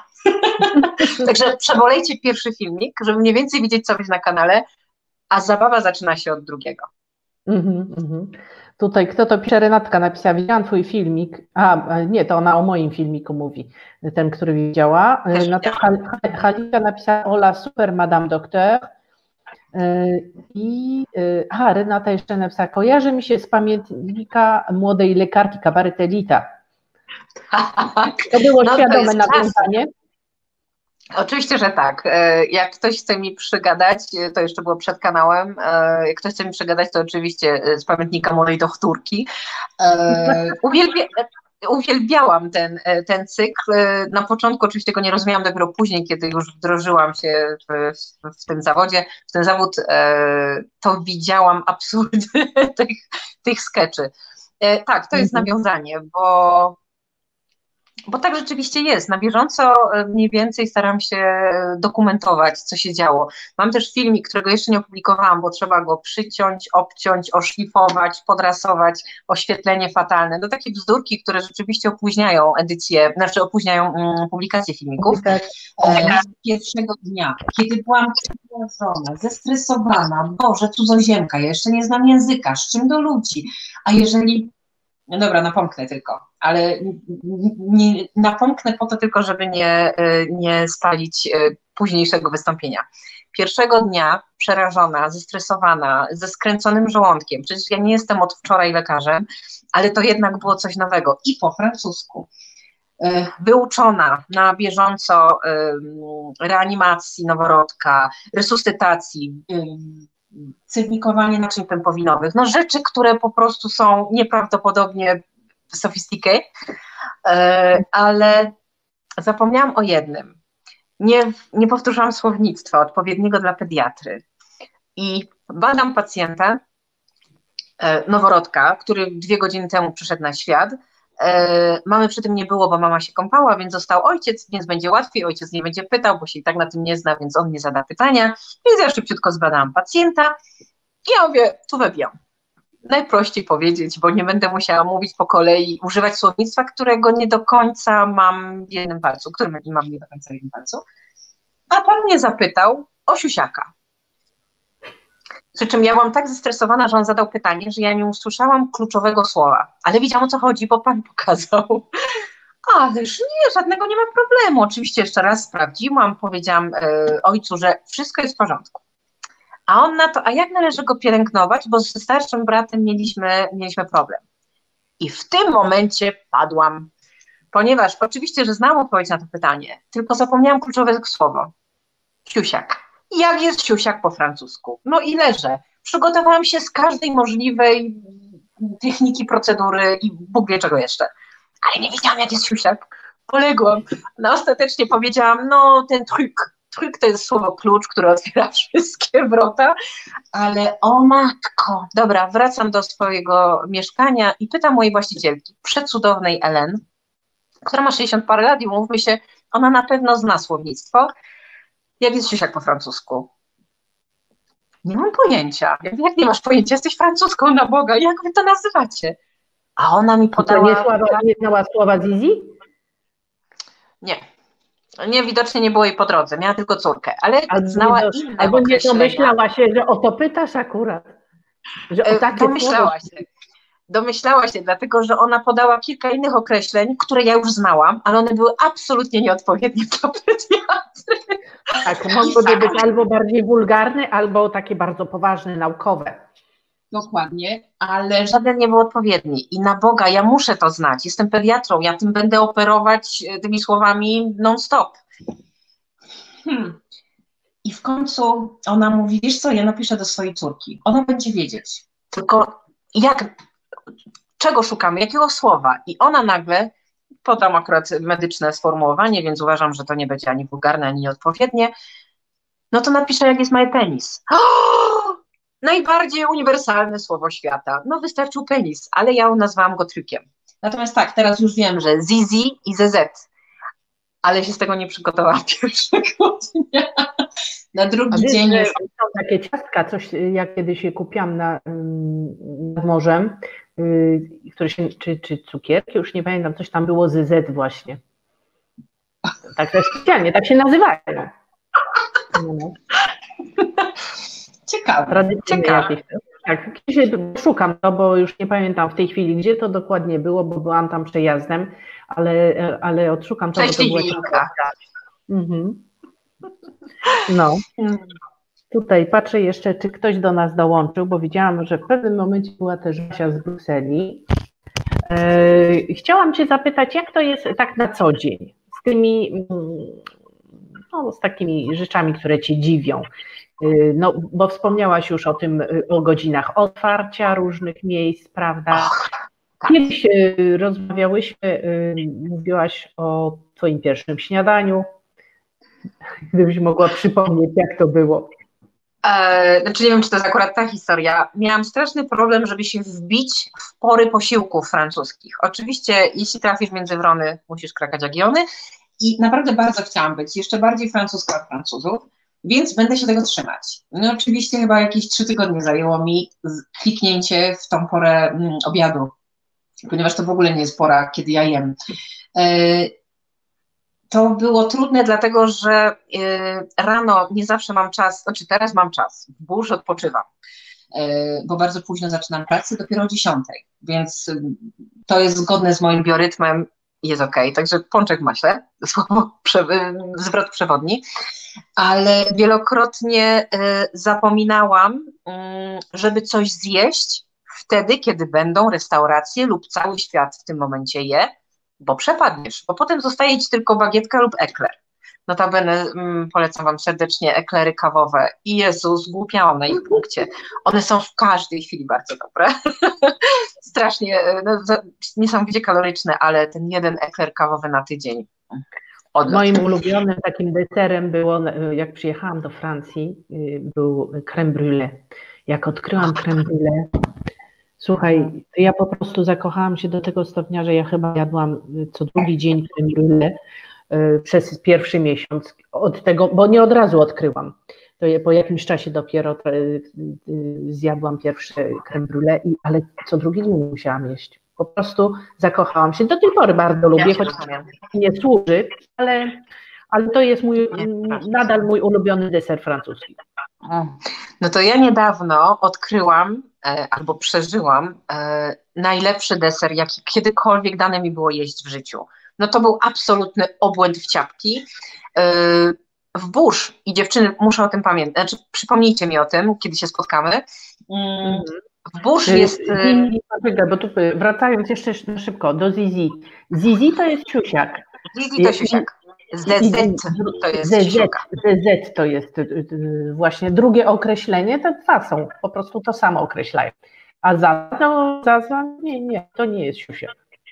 Speaker 2: Także przebolejcie pierwszy filmik, żeby mniej więcej widzieć, co będzie na kanale, a zabawa zaczyna się od drugiego.
Speaker 1: Mhm, mhm. Tutaj kto to pisze? Renatka napisała, widziałam Twój filmik, a nie, to ona o moim filmiku mówi, ten, który widziała. No to Halika napisała, Ola, super, Madame Doktor. I aha, Renata jeszcze napisała, kojarzy mi się z pamiętnika młodej lekarki kabaretelita. To było no, świadome nawiązanie?
Speaker 2: Oczywiście, że tak. Jak ktoś chce mi przygadać, to jeszcze było przed kanałem, jak ktoś chce mi przygadać, to oczywiście z pamiętnika młodej doktorki. Uwielbia, uwielbiałam ten, ten cykl. Na początku oczywiście go nie rozumiałam, dopiero później, kiedy już wdrożyłam się w, w, w tym zawodzie, w ten zawód, to widziałam absurdy tych, tych skeczy. Tak, to jest nawiązanie, bo Bo tak rzeczywiście jest. Na bieżąco mniej więcej staram się dokumentować, co się działo. Mam też filmik, którego jeszcze nie opublikowałam, bo trzeba go przyciąć, obciąć, oszlifować, podrasować, oświetlenie fatalne. To takie bzdurki, które rzeczywiście opóźniają edycję, znaczy opóźniają um, publikację filmików. E, pierwszego dnia, kiedy byłam przerażona, zestresowana, Boże, cudzoziemka, ja jeszcze nie znam języka, z czym do ludzi, a jeżeli... No dobra, napomknę tylko, ale nie, napomknę po to tylko, żeby nie, nie spalić późniejszego wystąpienia. Pierwszego dnia przerażona, zestresowana, ze skręconym żołądkiem, przecież ja nie jestem od wczoraj lekarzem, ale to jednak było coś nowego i po francusku. Wyuczona na bieżąco reanimacji noworodka, resuscytacji, cywilnikowanie naczyń pępowinowych, no rzeczy, które po prostu są nieprawdopodobnie sophisticated, ale zapomniałam o jednym. Nie, nie powtórzyłam słownictwa odpowiedniego dla pediatry i badam pacjenta, noworodka, który dwie godziny temu przyszedł na świat. Mamy przy tym nie było, bo mama się kąpała, więc został ojciec, więc będzie łatwiej, ojciec nie będzie pytał, bo się i tak na tym nie zna, więc on nie zada pytania, więc ja szybciutko zbadałam pacjenta i ja mówię, tu wybijam. Najprościej powiedzieć, bo nie będę musiała mówić po kolei, używać słownictwa, którego nie do końca mam w jednym palcu, które mam nie do końca w jednym palcu, a pan mnie zapytał o siusiaka. Przy czym ja byłam tak zestresowana, że on zadał pytanie, że ja nie usłyszałam kluczowego słowa, ale widziałam, o co chodzi, bo pan pokazał. Ależ nie, żadnego nie ma problemu. Oczywiście jeszcze raz sprawdziłam, powiedziałam e, ojcu, że wszystko jest w porządku. A on na to, a jak należy go pielęgnować, bo ze starszym bratem mieliśmy, mieliśmy problem. I w tym momencie padłam, ponieważ oczywiście, że znałam odpowiedź na to pytanie, tylko zapomniałam kluczowe słowo. Siusiak. Jak jest siusiak po francusku? No i leżę. Przygotowałam się z każdej możliwej techniki, procedury i Bóg wie czego jeszcze. Ale nie wiedziałam, jak jest siusiak. Poległam. No ostatecznie powiedziałam, no ten tryk. Tryk to jest słowo klucz, które otwiera wszystkie wrota. Ale o matko. Dobra, wracam do swojego mieszkania i pytam mojej właścicielki, przecudownej Ellen, która ma sześćdziesiąt parę lat i mówmy się, ona na pewno zna słownictwo. Jak jest siusiak po francusku? Nie mam pojęcia. Ja mówię, jak nie masz pojęcia? Jesteś francuską na Boga. Jak wy to nazywacie? A ona mi podała...
Speaker 1: To nie, sława, nie znała słowa Zizi?
Speaker 2: Nie. Nie, widocznie nie było jej po drodze. Miała tylko córkę, ale
Speaker 1: albo
Speaker 2: znała
Speaker 1: nie,
Speaker 2: inne
Speaker 1: albo nie
Speaker 2: określenia.
Speaker 1: domyślała się, że o to pytasz akurat. Że o takie
Speaker 2: Domyślała
Speaker 1: słowo...
Speaker 2: się. Domyślała się, dlatego że ona podała kilka innych określeń, które ja już znałam, ale one były absolutnie nieodpowiednie dla pediatry.
Speaker 1: Tak, mogłyby być albo bardziej wulgarne, albo takie bardzo poważne, naukowe.
Speaker 2: Dokładnie, ale żaden nie był odpowiedni. I na Boga, ja muszę to znać. Jestem pediatrą, ja tym będę operować tymi słowami non-stop. Hmm. I w końcu ona mówi, wiesz co, ja napiszę do swojej córki. Ona będzie wiedzieć. Tylko jak, czego szukamy, jakiego słowa? I ona nagle, podam akurat medyczne sformułowanie, więc uważam, że to nie będzie ani wulgarne, ani nieodpowiednie, no to napiszę, jak jest my penis. Oh! Najbardziej uniwersalne słowo świata. No wystarczył penis, ale ja nazwałam go trykiem. Natomiast tak, teraz już wiem, że Zizi i Z Z, ale się z tego nie przygotowałam pierwszego dnia. Na drugi
Speaker 1: wiesz,
Speaker 2: dzień już...
Speaker 1: są takie ciastka, coś jak kiedyś je kupiłam na, nad morzem, yy, które się, czy, czy cukierki, już nie pamiętam, coś tam było Z Z właśnie. Tak to specjalnie, tak się nazywają. No.
Speaker 2: Ciekawe, ciekawe.
Speaker 1: Jakieś, tak, szukam to, bo już nie pamiętam w tej chwili, gdzie to dokładnie było, bo byłam tam przejazdem, ale, ale odszukam to, bo to była
Speaker 2: linka.
Speaker 1: Mhm. No. Tutaj patrzę jeszcze, czy ktoś do nas dołączył, bo widziałam, że w pewnym momencie była też Basia z Brukseli. Yy, chciałam Cię zapytać, jak to jest tak na co dzień z tymi, no, z takimi rzeczami, które Cię dziwią. No, bo wspomniałaś już o tym, o godzinach otwarcia różnych miejsc, prawda? Kiedyś rozmawiałyśmy, mówiłaś o Twoim pierwszym śniadaniu. Gdybyś mogła przypomnieć, jak to było.
Speaker 2: E, znaczy nie wiem, czy to jest akurat ta historia. Miałam straszny problem, żeby się wbić w pory posiłków francuskich. Oczywiście, jeśli trafisz między wrony, musisz krakać agiony i naprawdę bardzo chciałam być jeszcze bardziej francuska od Francuzów, więc będę się tego trzymać. No oczywiście chyba jakieś trzy tygodnie zajęło mi kliknięcie w tą porę mm, obiadu, ponieważ to w ogóle nie jest pora, kiedy ja jem. E, To było trudne, dlatego że y, rano nie zawsze mam czas, znaczy teraz mam czas, w burz odpoczywam, y, bo bardzo późno zaczynam pracę, dopiero o dziesiątej, więc y, to jest zgodne z moim biorytmem, jest okej, także pączek w maśle, słowo, prze, y, zwrot przewodni, ale wielokrotnie y, zapominałam, y, żeby coś zjeść wtedy, kiedy będą restauracje lub cały świat w tym momencie je, bo przepadniesz, bo potem zostaje ci tylko bagietka lub ekler. Notabene mm, polecam wam serdecznie eklery kawowe i Jezus, zgłupiałam na ich punkcie. One są w każdej chwili bardzo dobre. Strasznie, no, niesamowicie kaloryczne, ale ten jeden ekler kawowy na tydzień. Odlot.
Speaker 1: Moim ulubionym takim deserem było, jak przyjechałam do Francji, był crème brûlée. Jak odkryłam crème brûlée, słuchaj, ja po prostu zakochałam się do tego stopnia, że ja chyba jadłam co drugi dzień crème brûlée przez pierwszy miesiąc. Od tego, bo nie od razu odkryłam. To po jakimś czasie dopiero to, zjadłam pierwsze crème brûlée, ale co drugi dzień musiałam jeść. Po prostu zakochałam się. Do tej pory bardzo lubię, choć nie służy, ale, ale to jest mój, nadal mój ulubiony deser francuski.
Speaker 2: No to ja niedawno odkryłam e, albo przeżyłam e, najlepszy deser, jaki kiedykolwiek dane mi było jeść w życiu. No to był absolutny obłęd w ciapki. E, w burz, i dziewczyny muszą o tym pamiętać, znaczy przypomnijcie mi o tym, kiedy się spotkamy. Mm, w burz jest...
Speaker 1: E, bo tu wracając jeszcze na szybko do Zizi. Zizi to jest siusiak.
Speaker 2: Zizi to siusiak. Z Z to jest
Speaker 1: Z Z, Z to jest właśnie drugie określenie, te dwa są, po prostu to samo określają. A za to, za, za nie, nie, to nie jest siusiak.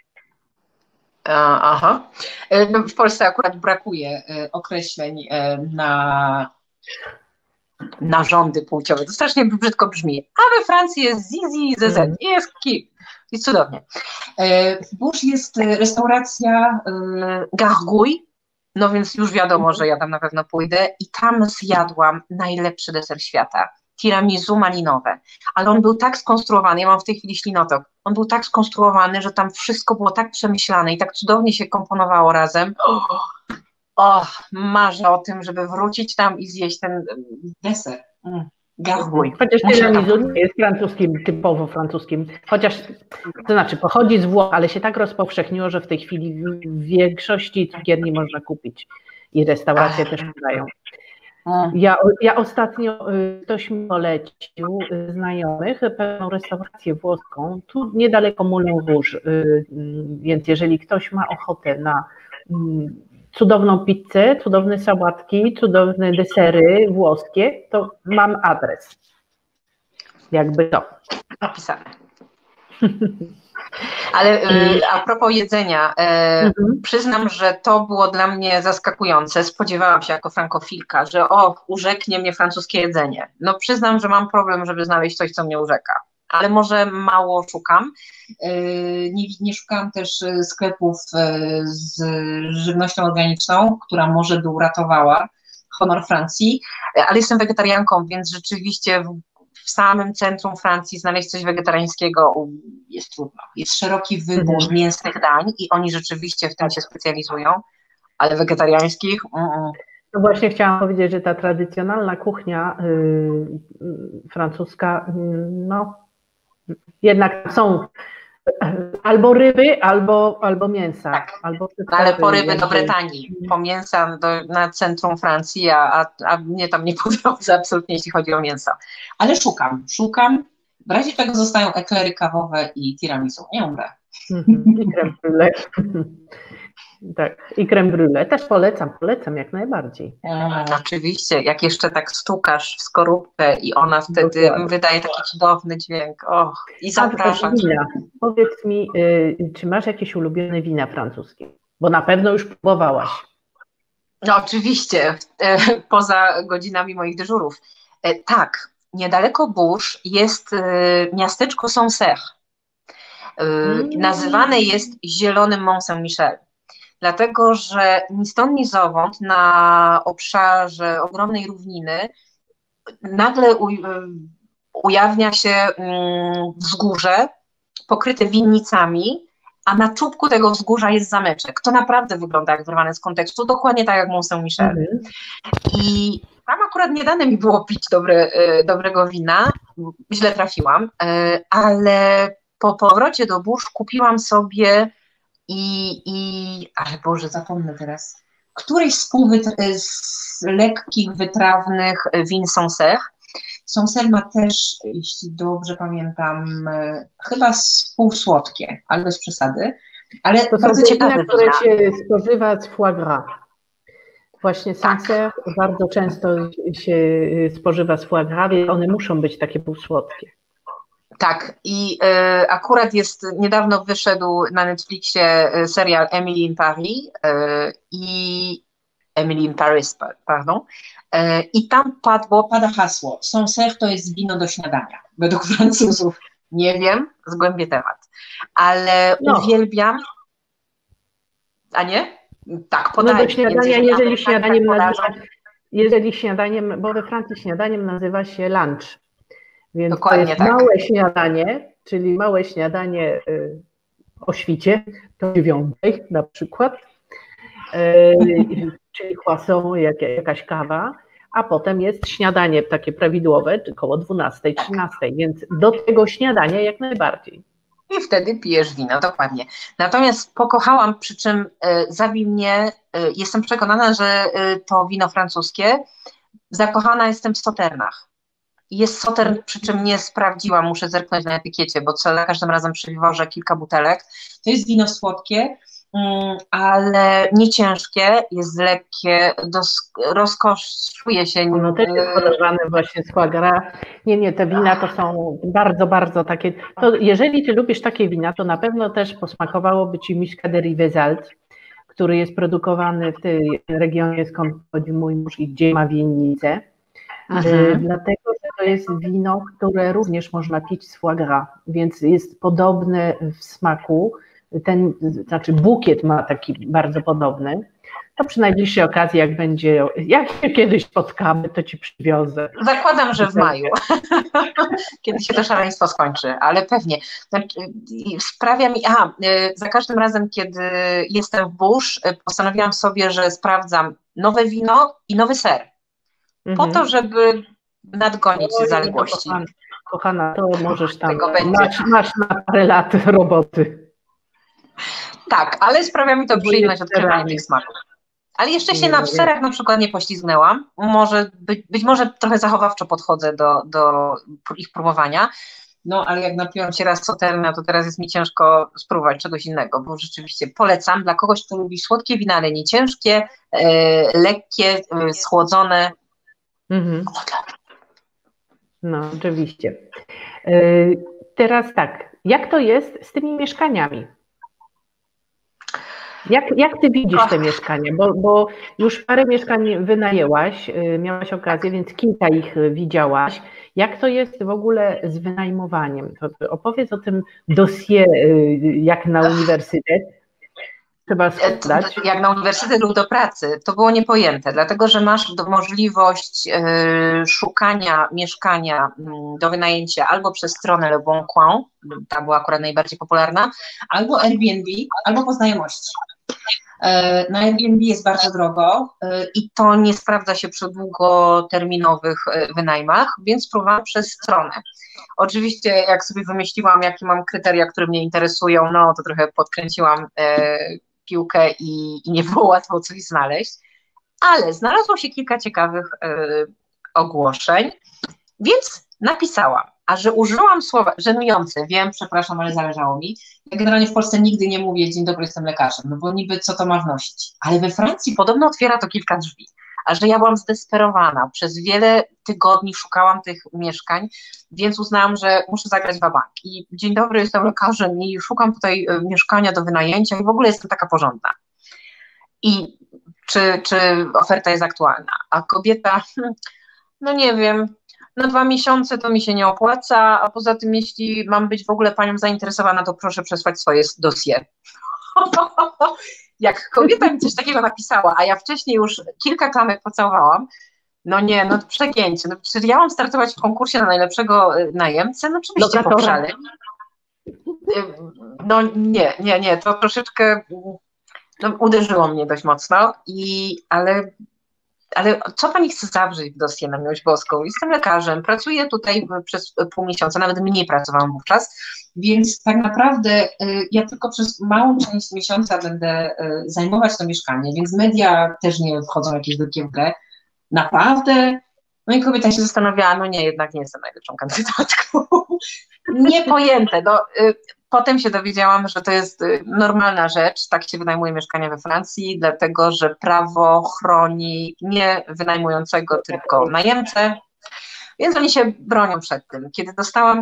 Speaker 2: Aha. W Polsce akurat brakuje określeń na narządy płciowe. To strasznie brzydko brzmi. A we Francji jest Zizi, Z Z. Mm. Jest ki. I cudownie. W Burz jest restauracja Gargouille. No więc już wiadomo, że ja tam na pewno pójdę i tam zjadłam najlepszy deser świata, tiramisu malinowe, ale on był tak skonstruowany, ja mam w tej chwili ślinotok, on był tak skonstruowany, że tam wszystko było tak przemyślane i tak cudownie się komponowało razem. O, oh, marzę o tym, żeby wrócić tam i zjeść ten deser. Mm. Gargouille.
Speaker 1: Chociaż tiramisu nie jest francuskim, typowo francuskim, chociaż, to znaczy pochodzi z Włoch, ale się tak rozpowszechniło, że w tej chwili w większości cukierni można kupić i restauracje Ach. też podają. Ja, ja ostatnio, ktoś mi polecił znajomych pewną restaurację włoską, tu niedaleko Moulin Rouge, więc jeżeli ktoś ma ochotę na cudowną pizzę, cudowne sałatki, cudowne desery włoskie, to mam adres. Jakby to.
Speaker 2: Napisane. Ale a propos jedzenia, mhm. przyznam, że to było dla mnie zaskakujące. Spodziewałam się jako frankofilka, że o, urzeknie mnie francuskie jedzenie. No przyznam, że mam problem, żeby znaleźć coś, co mnie urzeka. Ale może mało szukam. Nie, nie szukałam też sklepów z żywnością organiczną, która może by uratowała honor Francji, ale jestem wegetarianką, więc rzeczywiście w, w samym centrum Francji znaleźć coś wegetariańskiego jest trudno. Jest szeroki wybór mhm. mięsnych dań i oni rzeczywiście w tym się specjalizują, ale wegetariańskich... Mm,
Speaker 1: No właśnie chciałam powiedzieć, że ta tradycjonalna kuchnia yy, francuska, yy, no jednak są albo ryby, albo, albo mięsa.
Speaker 2: Tak,
Speaker 1: albo
Speaker 2: ale po ryby jakby do Brytanii, po mięsa do, na centrum Francji, a, a mnie tam nie podjął absolutnie, jeśli chodzi o mięso. Ale szukam, szukam. W razie czego zostają eklery kawowe i tiramisu. Nie umrę.
Speaker 1: I crème brûlée. Tak, i crème brûlée też polecam, polecam jak najbardziej.
Speaker 2: Mm, oczywiście, jak jeszcze tak stukasz w skorupkę i ona wtedy Dokładnie. wydaje taki cudowny dźwięk. Och, i zapraszam.
Speaker 1: Powiedz mi, y, czy masz jakieś ulubione wina francuskie? Bo na pewno już próbowałaś.
Speaker 2: No oczywiście, poza godzinami moich dyżurów. E, tak, niedaleko Bourges jest e, miasteczko Sancerre. E,
Speaker 1: Mm.
Speaker 2: nazywane jest Zielonym Mont Saint-Michel. Dlatego, że ni stąd, ni zowąd na obszarze ogromnej równiny nagle u, ujawnia się um, wzgórze pokryte winnicami, a na czubku tego wzgórza jest zameczek. To naprawdę wygląda jak wyrwane z kontekstu, dokładnie tak jak Mont Saint-Michel. Mm. I tam akurat nie dane mi było pić dobre, dobrego wina, źle trafiłam, ale po powrocie do Bourges kupiłam sobie i, i ale Boże, zapomnę teraz, któryś z, półwyt- z lekkich, wytrawnych win Sancerre. Sancerre ma też, jeśli dobrze pamiętam, chyba półsłodkie, ale bez przesady, ale
Speaker 1: to
Speaker 2: bardzo
Speaker 1: są
Speaker 2: ciekawe
Speaker 1: wina, które się spożywa z foie gras. Właśnie Sancerre tak. bardzo często się spożywa z foie gras, więc one muszą być takie półsłodkie.
Speaker 2: Tak, i y, akurat jest, niedawno wyszedł na Netflixie serial Emily in Paris y, i Emily in Paris, pardon, y, i tam padło, pada hasło, Sancerre to jest wino do śniadania, według Francuzów. Nie wiem, zgłębię temat, ale no. uwielbiam, a nie? Tak, podaję.
Speaker 1: No do śniadania, jeżeli śniadaniem nazywa, jeżeli śniadaniem, bo we Francji śniadaniem nazywa się lunch. Więc dokładnie to jest tak. Małe śniadanie, czyli małe śniadanie y, o świcie, do dziewiątej na przykład, y, czyli croissant, jak, jakaś kawa, a potem jest śniadanie takie prawidłowe, około dwunastej, trzynastej, więc do tego śniadania jak najbardziej.
Speaker 2: I wtedy pijesz wino, dokładnie. Natomiast pokochałam, przy czym y, zabił mnie, y, jestem przekonana, że y, to wino francuskie, zakochana jestem w Sauternach. Jest Sautern, przy czym nie sprawdziłam, muszę zerknąć na etykiecie, bo co za każdym razem przywożę kilka butelek. To jest wino słodkie, ale nie ciężkie, jest lekkie, rozkoszuje się.
Speaker 1: No też jest podawane właśnie z foie gras. Nie, nie, te wina to są bardzo, bardzo takie. To jeżeli ty lubisz takie wina, to na pewno też posmakowałoby ci Muscat de Rivesaltes, który jest produkowany w tej regionie, skąd pochodzi mój mąż i gdzie ma winnicę. Mhm. Dlatego, że to jest wino, które również można pić z foie gras, więc jest podobne w smaku. Ten, znaczy bukiet ma taki bardzo podobny. To przy najbliższej okazji, jak będzie, jak się kiedyś spotkamy, to ci przywiozę.
Speaker 2: Zakładam, że w maju, kiedy się to szaleństwo skończy, ale pewnie. Sprawia mi, aha, za każdym razem, kiedy jestem w Bourges, postanowiłam sobie, że sprawdzam nowe wino i nowy ser. Po to, żeby nadgonić o, zaległości.
Speaker 1: Kochana, kochana, to możesz tam, masz, masz na parę lat roboty.
Speaker 2: Tak, ale sprawia mi to przyjemność odkrywania tych smaków. Ale jeszcze się na serach na przykład nie poślizgnęłam. Może być, być może trochę zachowawczo podchodzę do, do ich próbowania. No, ale jak napiłam się raz Sauterna, to teraz jest mi ciężko spróbować czegoś innego, bo rzeczywiście polecam dla kogoś, kto lubi słodkie wina, ale nie ciężkie, e, lekkie, e, schłodzone. Mhm.
Speaker 1: No, oczywiście. E, teraz tak, jak to jest z tymi mieszkaniami? Jak, jak ty widzisz te mieszkania? Bo, bo już parę mieszkań wynajęłaś, miałaś okazję, więc kilka ich widziałaś. Jak to jest w ogóle z wynajmowaniem? To opowiedz o tym dossier, jak na uniwersytet. Trzeba składać.
Speaker 2: Jak na uniwersytet lub do pracy, to było niepojęte, dlatego że masz możliwość y, szukania mieszkania y, do wynajęcia albo przez stronę Le Bon Coin, ta była akurat najbardziej popularna, albo Airbnb, albo po znajomości. Y, na Airbnb jest bardzo drogo y, i to nie sprawdza się przy długoterminowych y, wynajmach, więc próbowałam przez stronę. Oczywiście jak sobie wymyśliłam, jakie mam kryteria, które mnie interesują, no to trochę podkręciłam y, piłkę i, i nie było łatwo coś znaleźć, ale znalazło się kilka ciekawych y, ogłoszeń, więc napisałam, a że użyłam słowa żenujące, wiem, przepraszam, ale zależało mi, ja generalnie w Polsce nigdy nie mówię dzień dobry, jestem lekarzem, no bo niby co to ma wnosić, ale we Francji podobno otwiera to kilka drzwi, a że ja byłam zdesperowana, przez wiele tygodni szukałam tych mieszkań, więc uznałam, że muszę zagrać wabank i dzień dobry, jestem lekarzem i szukam tutaj mieszkania do wynajęcia i w ogóle jestem taka porządna. I czy, czy oferta jest aktualna? A kobieta, no nie wiem, na dwa miesiące to mi się nie opłaca, a poza tym jeśli mam być w ogóle panią zainteresowana, to proszę przesłać swoje dossier. Jak kobieta mi coś takiego napisała, a ja wcześniej już kilka klamek pocałowałam, no nie, no przegięcie. No, czy ja mam startować w konkursie na najlepszego najemcę? No oczywiście poprzalę. No nie, nie, nie, to troszeczkę no, uderzyło mnie dość mocno, i, ale, ale co pani chce zawrzeć w dossier, na miłość boską? Jestem lekarzem, pracuję tutaj przez pół miesiąca, nawet mniej pracowałam wówczas, więc tak naprawdę ja tylko przez małą część miesiąca będę zajmować to mieszkanie, więc media też nie wchodzą jakieś wielkie w grę. Naprawdę? No i kobieta się zastanawiała, no nie, jednak nie jestem najlepszą kandydatką. Niepojęte. No, y, potem się dowiedziałam, że to jest y, normalna rzecz, tak się wynajmuje mieszkania we Francji, dlatego że prawo chroni nie wynajmującego, tylko najemcę, więc oni się bronią przed tym. Kiedy dostałam,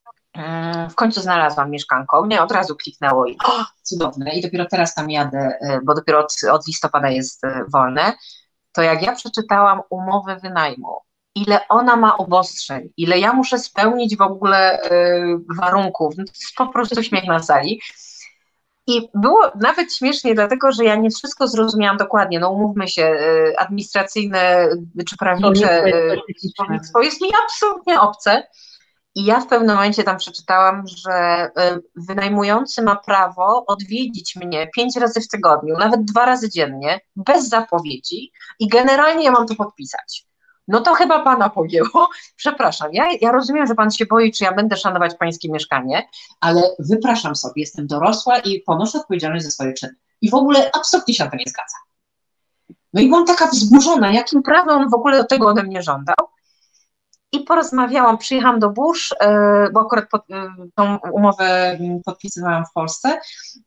Speaker 2: y, w końcu znalazłam mieszkanko, mnie od razu kliknęło i o, cudowne, i dopiero teraz tam jadę, y, bo dopiero od, od listopada jest y, wolne, to jak ja przeczytałam umowę wynajmu, ile ona ma obostrzeń, ile ja muszę spełnić w ogóle y, warunków, no to jest po prostu śmiech na sali. I było nawet śmiesznie, dlatego że ja nie wszystko zrozumiałam dokładnie, no umówmy się, y, administracyjne czy prawnicze słownictwo y, jest mi absolutnie obce. I ja w pewnym momencie tam przeczytałam, że y, wynajmujący ma prawo odwiedzić mnie pięć razy w tygodniu, nawet dwa razy dziennie, bez zapowiedzi, i generalnie ja mam to podpisać. No to chyba pana pogięło. Przepraszam, ja, ja rozumiem, że pan się boi, czy ja będę szanować pańskie mieszkanie, ale wypraszam sobie, jestem dorosła i ponoszę odpowiedzialność za swoje czyny. I w ogóle absolutnie się na to nie zgadza. No i byłam taka wzburzona, jakim prawem on w ogóle do tego ode mnie żądał. I porozmawiałam, przyjechałam do Burz, bo akurat pod, tą umowę podpisywałam w Polsce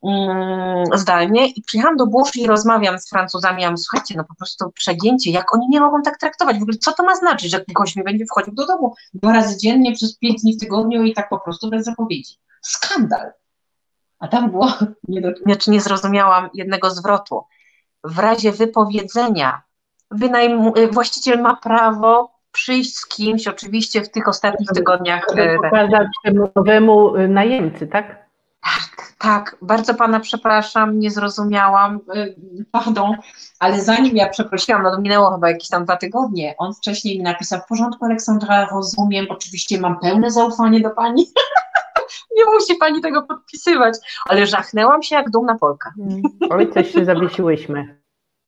Speaker 2: zdalnie, i przyjechałam do Burz i rozmawiam z Francuzami, ja mówię, słuchajcie, no po prostu przegięcie, jak oni nie mogą tak traktować, w ogóle co to ma znaczyć, że gość mi będzie wchodził do domu dwa razy dziennie przez pięć dni w tygodniu i tak po prostu bez zapowiedzi. Skandal. A tam było, nie, do, znaczy nie zrozumiałam jednego zwrotu. W razie wypowiedzenia wynajmu, właściciel ma prawo przyjść z kimś, oczywiście w tych ostatnich tygodniach.
Speaker 1: Pokazać temu nowemu najemcy, tak?
Speaker 2: Tak, tak. Bardzo pana przepraszam, nie zrozumiałam, pardon, ale zanim ja przeprosiłam, no minęło chyba jakieś tam dwa tygodnie, on wcześniej mi napisał, w porządku Aleksandra, rozumiem, oczywiście mam pełne zaufanie do pani. Nie musi pani tego podpisywać, ale żachnęłam się jak dumna Polka.
Speaker 1: Oj, coś się zawiesiłyśmy.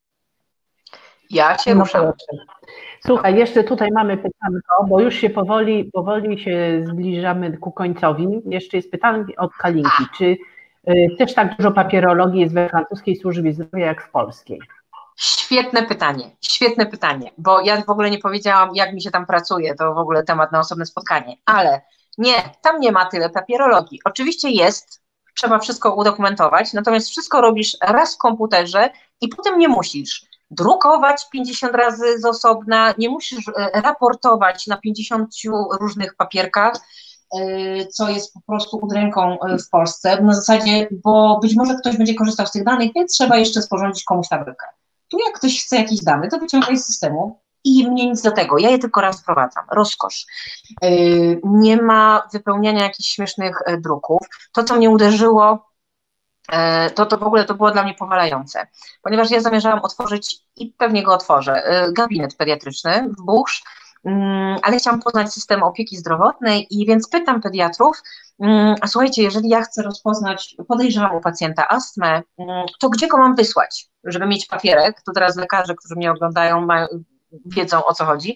Speaker 2: Ja się no ruszam.
Speaker 1: Słuchaj, jeszcze tutaj mamy pytanko, bo już się powoli, powoli się zbliżamy ku końcowi. Jeszcze jest pytanie od Kalinki. Czy y, też tak dużo papierologii jest we francuskiej służbie zdrowia jak w polskiej?
Speaker 2: Świetne pytanie, świetne pytanie, bo ja w ogóle nie powiedziałam, jak mi się tam pracuje, to w ogóle temat na osobne spotkanie, ale nie, tam nie ma tyle papierologii. Oczywiście jest, trzeba wszystko udokumentować, natomiast wszystko robisz raz w komputerze i potem nie musisz drukować pięćdziesiąt razy z osobna, nie musisz raportować na pięćdziesięciu różnych papierkach, co jest po prostu udręką w Polsce, na zasadzie, bo być może ktoś będzie korzystał z tych danych, więc trzeba jeszcze sporządzić komuś tabelkę. Tu jak ktoś chce jakieś dane, to wyciąga je z systemu i mnie nic do tego, ja je tylko raz wprowadzam, rozkosz. Nie ma wypełniania jakichś śmiesznych druków. To, co mnie uderzyło, To, to w ogóle to było dla mnie powalające, ponieważ ja zamierzałam otworzyć, i pewnie go otworzę, gabinet pediatryczny w Buchsz, ale chciałam poznać system opieki zdrowotnej, i więc pytam pediatrów, a słuchajcie, jeżeli ja chcę rozpoznać, podejrzewam u pacjenta astmę, to gdzie go mam wysłać, żeby mieć papierek, to teraz lekarze, którzy mnie oglądają, mają, wiedzą, o co chodzi,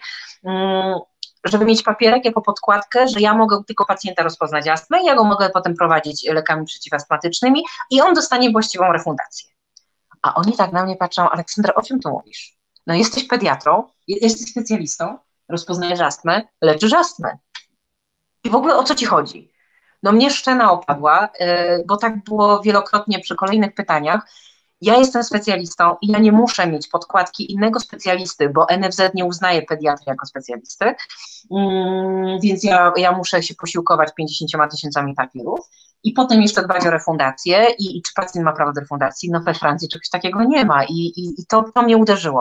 Speaker 2: żeby mieć papierek jako podkładkę, że ja mogę tylko pacjenta rozpoznać astmę, ja go mogę potem prowadzić lekami przeciwastmatycznymi i on dostanie właściwą refundację. A oni tak na mnie patrzą, Aleksandra, o czym tu mówisz? No jesteś pediatrą, jesteś specjalistą, rozpoznajesz astmę, leczysz astmę. I w ogóle o co ci chodzi? No mnie szczena opadła, bo tak było wielokrotnie przy kolejnych pytaniach. Ja jestem specjalistą i ja nie muszę mieć podkładki innego specjalisty, bo N F Z nie uznaje pediatry jako specjalisty, mm, więc ja, ja muszę się posiłkować pięćdziesięcioma tysiącami papierów i potem jeszcze dbać o refundację i, i czy pacjent ma prawo do refundacji. No we Francji czegoś takiego nie ma i, i, i to, to mnie uderzyło.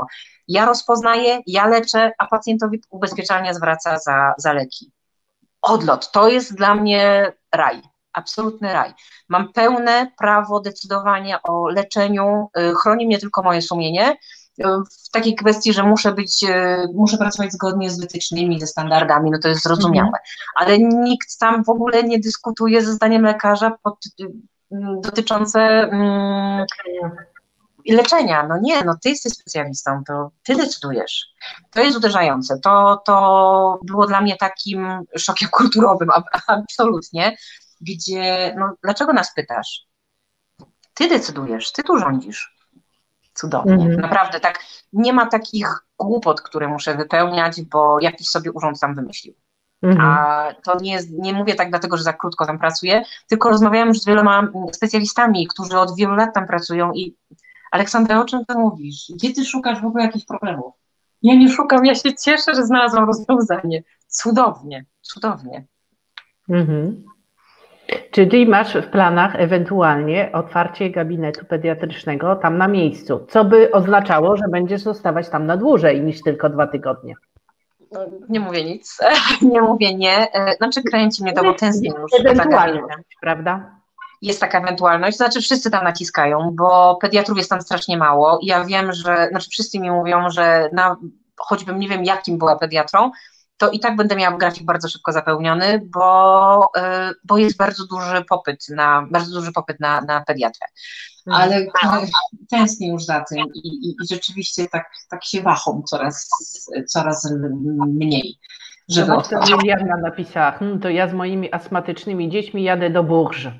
Speaker 2: Ja rozpoznaję, ja leczę, a pacjentowi ubezpieczalnia zwraca za, za leki. Odlot, to jest dla mnie raj, absolutny raj. Mam pełne prawo decydowania o leczeniu, chroni mnie tylko moje sumienie, w takiej kwestii, że muszę być, muszę pracować zgodnie z wytycznymi, ze standardami, no to jest zrozumiałe, mhm. ale nikt tam w ogóle nie dyskutuje ze zdaniem lekarza pod, dotyczące mm, leczenia. No nie, no ty jesteś specjalistą, to ty decydujesz. To jest uderzające. To, to było dla mnie takim szokiem kulturowym, absolutnie, gdzie, no dlaczego nas pytasz? Ty decydujesz, ty tu rządzisz. Cudownie, mhm. naprawdę tak, nie ma takich głupot, które muszę wypełniać, bo jakiś sobie urząd tam wymyślił. Mhm. A to nie, jest, nie mówię tak dlatego, że za krótko tam pracuję, tylko rozmawiałam już z wieloma specjalistami, którzy od wielu lat tam pracują i Aleksandra, o czym ty mówisz? Gdzie ty szukasz w ogóle jakichś problemów? Ja nie szukam, ja się cieszę, że znalazłam rozwiązanie. Cudownie, cudownie.
Speaker 1: Mhm. Czyli masz w planach ewentualnie otwarcie gabinetu pediatrycznego tam na miejscu, co by oznaczało, że będziesz zostawać tam na dłużej niż tylko dwa tygodnie.
Speaker 2: No, nie mówię nic, nie mówię nie, znaczy kręci mnie to, bo tęsknię już.
Speaker 1: Ewentualność, prawda?
Speaker 2: Jest taka ewentualność, znaczy wszyscy tam naciskają, bo pediatrów jest tam strasznie mało. Ja wiem, że, znaczy wszyscy mi mówią, że na, choćbym nie wiem jakim była pediatrą, to i tak będę miała grafik bardzo szybko zapełniony, bo, bo jest bardzo duży popyt na, bardzo duży popyt na, na pediatrę. Ale mhm. tęsknię już za tym i, i, i rzeczywiście tak, tak się waham coraz, coraz mniej.
Speaker 1: Żeby no to Liliana napisała, hm, to ja z moimi astmatycznymi dziećmi jadę do Bourges.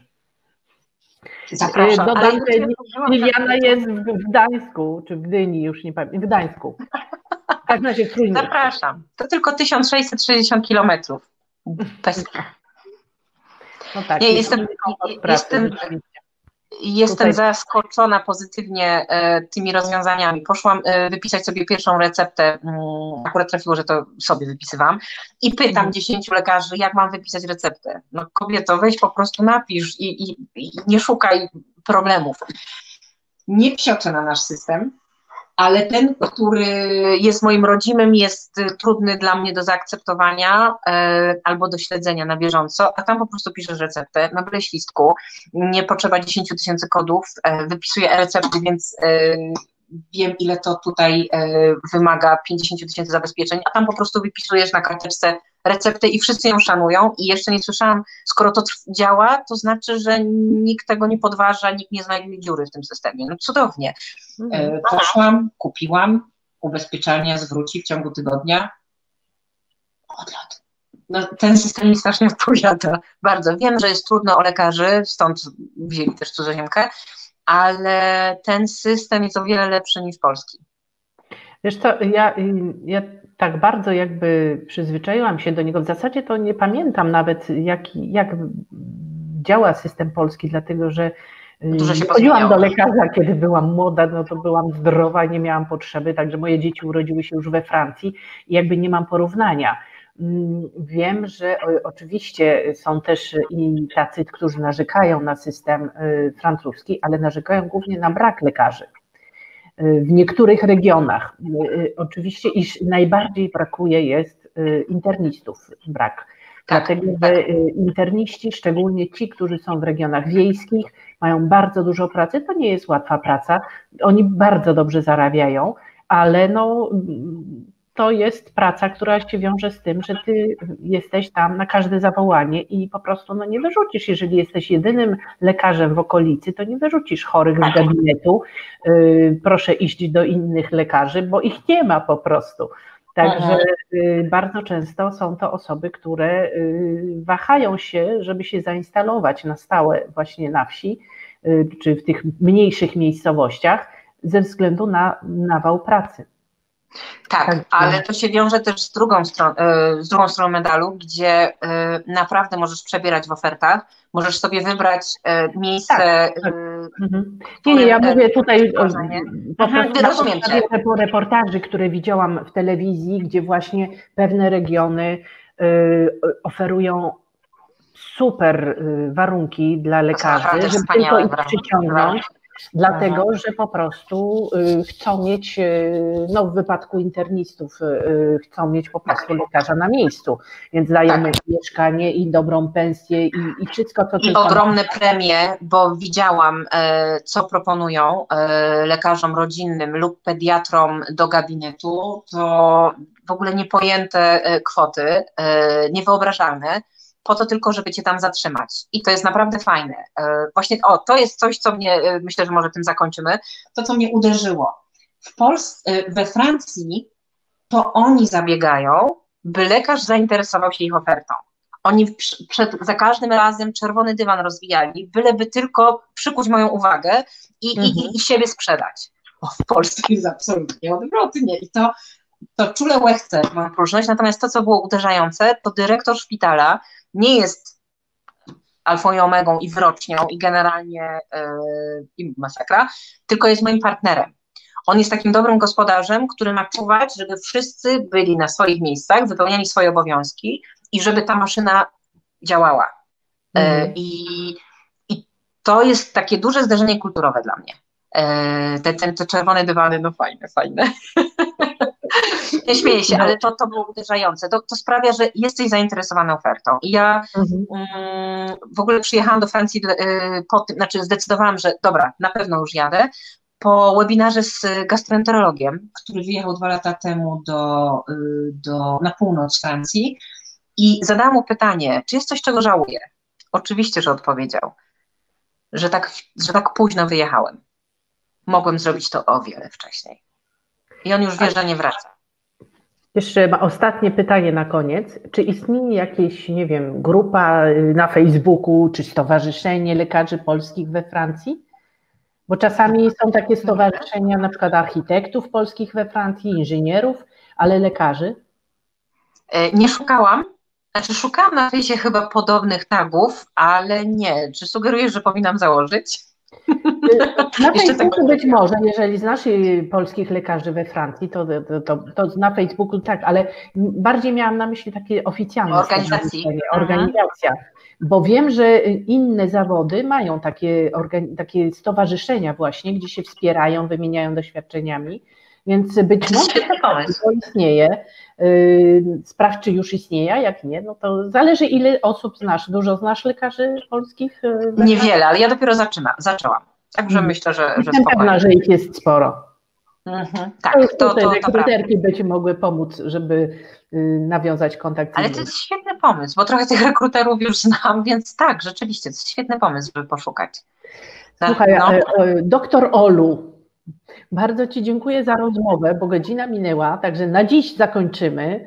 Speaker 2: Zapraszam.
Speaker 1: Dodam, że Liliana jest w Gdańsku, czy w Gdyni, już nie pamiętam, w Gdańsku. Tak, na razie w
Speaker 2: Zapraszam. To tylko tysiąc sześćset sześćdziesiąt kilometrów. Bez...
Speaker 1: No tak,
Speaker 2: nie, jestem, jestem, jestem zaskoczona pozytywnie e, tymi rozwiązaniami. Poszłam e, wypisać sobie pierwszą receptę, m, akurat trafiło, że to sobie wypisywałam i pytam dziesięciu lekarzy, jak mam wypisać receptę. No kobieto, weź po prostu napisz i, i, i nie szukaj problemów. Nie psioczę na nasz system, ale ten, który jest moim rodzimym, jest trudny dla mnie do zaakceptowania e, albo do śledzenia na bieżąco, a tam po prostu piszesz receptę na byle świstku, nie potrzeba dziesięć tysięcy kodów, e, wypisuję e-recepty, więc e, wiem, ile to tutaj e, wymaga pięćdziesiąt tysięcy zabezpieczeń, a tam po prostu wypisujesz na karteczce receptę i wszyscy ją szanują i jeszcze nie słyszałam, skoro to działa, to znaczy, że nikt tego nie podważa, nikt nie znajduje dziury w tym systemie. No cudownie. E, poszłam, kupiłam, ubezpieczalnia zwróci w ciągu tygodnia. Odlot. No, ten system mi strasznie odpowiada. Bardzo. Wiem, że jest trudno o lekarzy, stąd wzięli też cudzoziemkę, ale ten system jest o wiele lepszy niż polski.
Speaker 1: Wiesz co, ja, ja tak bardzo jakby przyzwyczaiłam się do niego, w zasadzie to nie pamiętam nawet jak, jak działa system polski, dlatego że chodziłam do lekarza, kiedy byłam młoda, no to byłam zdrowa, nie miałam potrzeby, także moje dzieci urodziły się już we Francji i jakby nie mam porównania. Wiem, że oczywiście są też i tacy, którzy narzekają na system francuski, ale narzekają głównie na brak lekarzy. W niektórych regionach oczywiście, iż najbardziej brakuje jest internistów, brak.
Speaker 2: Tak,
Speaker 1: Dlatego, że interniści, szczególnie ci, którzy są w regionach wiejskich, mają bardzo dużo pracy. To nie jest łatwa praca. Oni bardzo dobrze zarabiają, ale no, to jest praca, która się wiąże z tym, że ty jesteś tam na każde zawołanie i po prostu no, nie wyrzucisz. Jeżeli jesteś jedynym lekarzem w okolicy, to nie wyrzucisz chorych z gabinetu. Yy, proszę iść do innych lekarzy, bo ich nie ma po prostu. Także y, bardzo często są to osoby, które y, wahają się, żeby się zainstalować na stałe właśnie na wsi, y, czy w tych mniejszych miejscowościach ze względu na nawał pracy.
Speaker 2: Tak, tak, ale to się wiąże też z drugą, stron, z drugą stroną medalu, gdzie naprawdę możesz przebierać w ofertach, możesz sobie wybrać miejsce. Tak, tak.
Speaker 1: Mhm. Nie, nie, ja mówię tutaj o, po
Speaker 2: mhm, rozumiem cię.
Speaker 1: Po reportaży, które widziałam w telewizji, gdzie właśnie pewne regiony y, oferują super y, warunki dla lekarzy, żeby tylko ich przyciągnąć. Dlatego, że po prostu chcą mieć, no w wypadku internistów, chcą mieć po prostu lekarza na miejscu, więc dajemy tak. mieszkanie i dobrą pensję i, i wszystko, co
Speaker 2: I tylko... ogromne premie, bo widziałam, co proponują lekarzom rodzinnym lub pediatrom do gabinetu, to w ogóle niepojęte kwoty, niewyobrażalne, po to tylko, żeby cię tam zatrzymać. I to jest naprawdę fajne. Właśnie, o, to jest coś, co mnie, myślę, że może tym zakończymy, to, co mnie uderzyło. W Polsce, we Francji to oni zabiegają, by lekarz zainteresował się ich ofertą. Oni przed, za każdym razem czerwony dywan rozwijali, byleby tylko przykuć moją uwagę i, mhm. i, i siebie sprzedać. O, w Polsce jest absolutnie odwrotnie. I to, to czule łechce mam próżność. Natomiast to, co było uderzające, to dyrektor szpitala nie jest alfą i omegą i wrocznią i generalnie yy, i masakra, tylko jest moim partnerem. On jest takim dobrym gospodarzem, który ma czuwać, żeby wszyscy byli na swoich miejscach, wypełniali swoje obowiązki i żeby ta maszyna działała. Mhm. Yy, i, I to jest takie duże zderzenie kulturowe dla mnie. Yy, te, te, te czerwone dywany, no fajne, fajne. Nie śmieję się, ale to, to było uderzające. To, to sprawia, że jesteś zainteresowany ofertą. I ja mhm. um, w ogóle przyjechałam do Francji y, po tym, znaczy zdecydowałam, że dobra, na pewno już jadę, po webinarze z gastroenterologiem, który wyjechał dwa lata temu do, y, do, na północ Francji i zadałam mu pytanie, czy jest coś, czego żałuję? Oczywiście, że odpowiedział, że tak, że tak późno wyjechałem. Mogłem zrobić to o wiele wcześniej. I on już wie, że nie wraca.
Speaker 1: Jeszcze ma ostatnie pytanie na koniec. Czy istnieje jakieś, nie wiem, grupa na Facebooku, czy stowarzyszenie lekarzy polskich we Francji? Bo czasami są takie stowarzyszenia, na przykład architektów polskich we Francji, inżynierów, ale lekarzy?
Speaker 2: Nie szukałam. Znaczy szukałam na fejsie chyba podobnych tagów, ale nie. Czy sugerujesz, że powinnam założyć?
Speaker 1: Na Facebooku być może, jeżeli znasz polskich lekarzy we Francji, to, to, to, to na Facebooku tak, ale bardziej miałam na myśli takie oficjalne
Speaker 2: organizacje,
Speaker 1: organizacja, bo wiem, że inne zawody mają takie, takie stowarzyszenia właśnie, gdzie się wspierają, wymieniają doświadczeniami, więc być może to istnieje. Sprawdź, czy już istnieje, jak nie, no to zależy, ile osób znasz. Dużo znasz lekarzy polskich?
Speaker 2: Niewiele, ale ja dopiero zaczynam, zaczęłam. Także hmm. myślę, że, że
Speaker 1: Jestem pewna, że ich jest sporo.
Speaker 2: Mhm, tak, to, to, to
Speaker 1: rekruterki by ci mogły pomóc, żeby nawiązać kontakt.
Speaker 2: Ale to jest świetny pomysł, bo trochę tych rekruterów już znam, więc tak, rzeczywiście, to jest świetny pomysł, żeby poszukać.
Speaker 1: Słuchaj, no. doktor Olu, bardzo Ci dziękuję za rozmowę, bo godzina minęła, także na dziś zakończymy.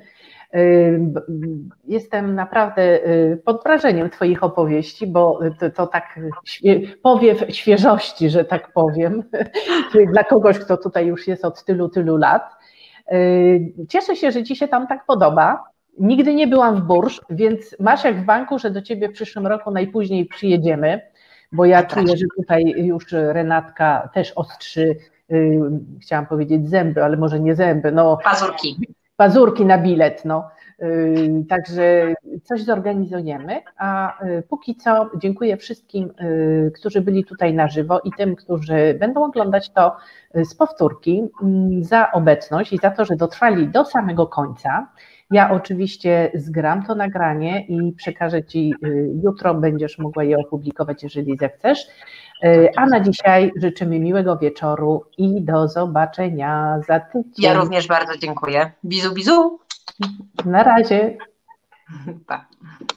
Speaker 1: Jestem naprawdę pod wrażeniem Twoich opowieści, bo to, to tak powiew świeżości, że tak powiem, dla kogoś, kto tutaj już jest od tylu, tylu lat. Cieszę się, że Ci się tam tak podoba. Nigdy nie byłam w Bourges, więc masz jak w banku, że do Ciebie w przyszłym roku najpóźniej przyjedziemy, bo ja czuję, że tutaj już Renatka też ostrzy, chciałam powiedzieć zęby, ale może nie zęby. No,
Speaker 2: pazurki.
Speaker 1: Pazurki na bilet, no. Także coś zorganizujemy, a póki co dziękuję wszystkim, którzy byli tutaj na żywo i tym, którzy będą oglądać to z powtórki, za obecność i za to, że dotrwali do samego końca. Ja oczywiście zgram to nagranie i przekażę Ci jutro, będziesz mogła je opublikować, jeżeli zechcesz. A na dzisiaj życzymy miłego wieczoru i do zobaczenia za tydzień.
Speaker 2: Ja również bardzo dziękuję. Bizu, bizu.
Speaker 1: Na razie.
Speaker 2: Pa.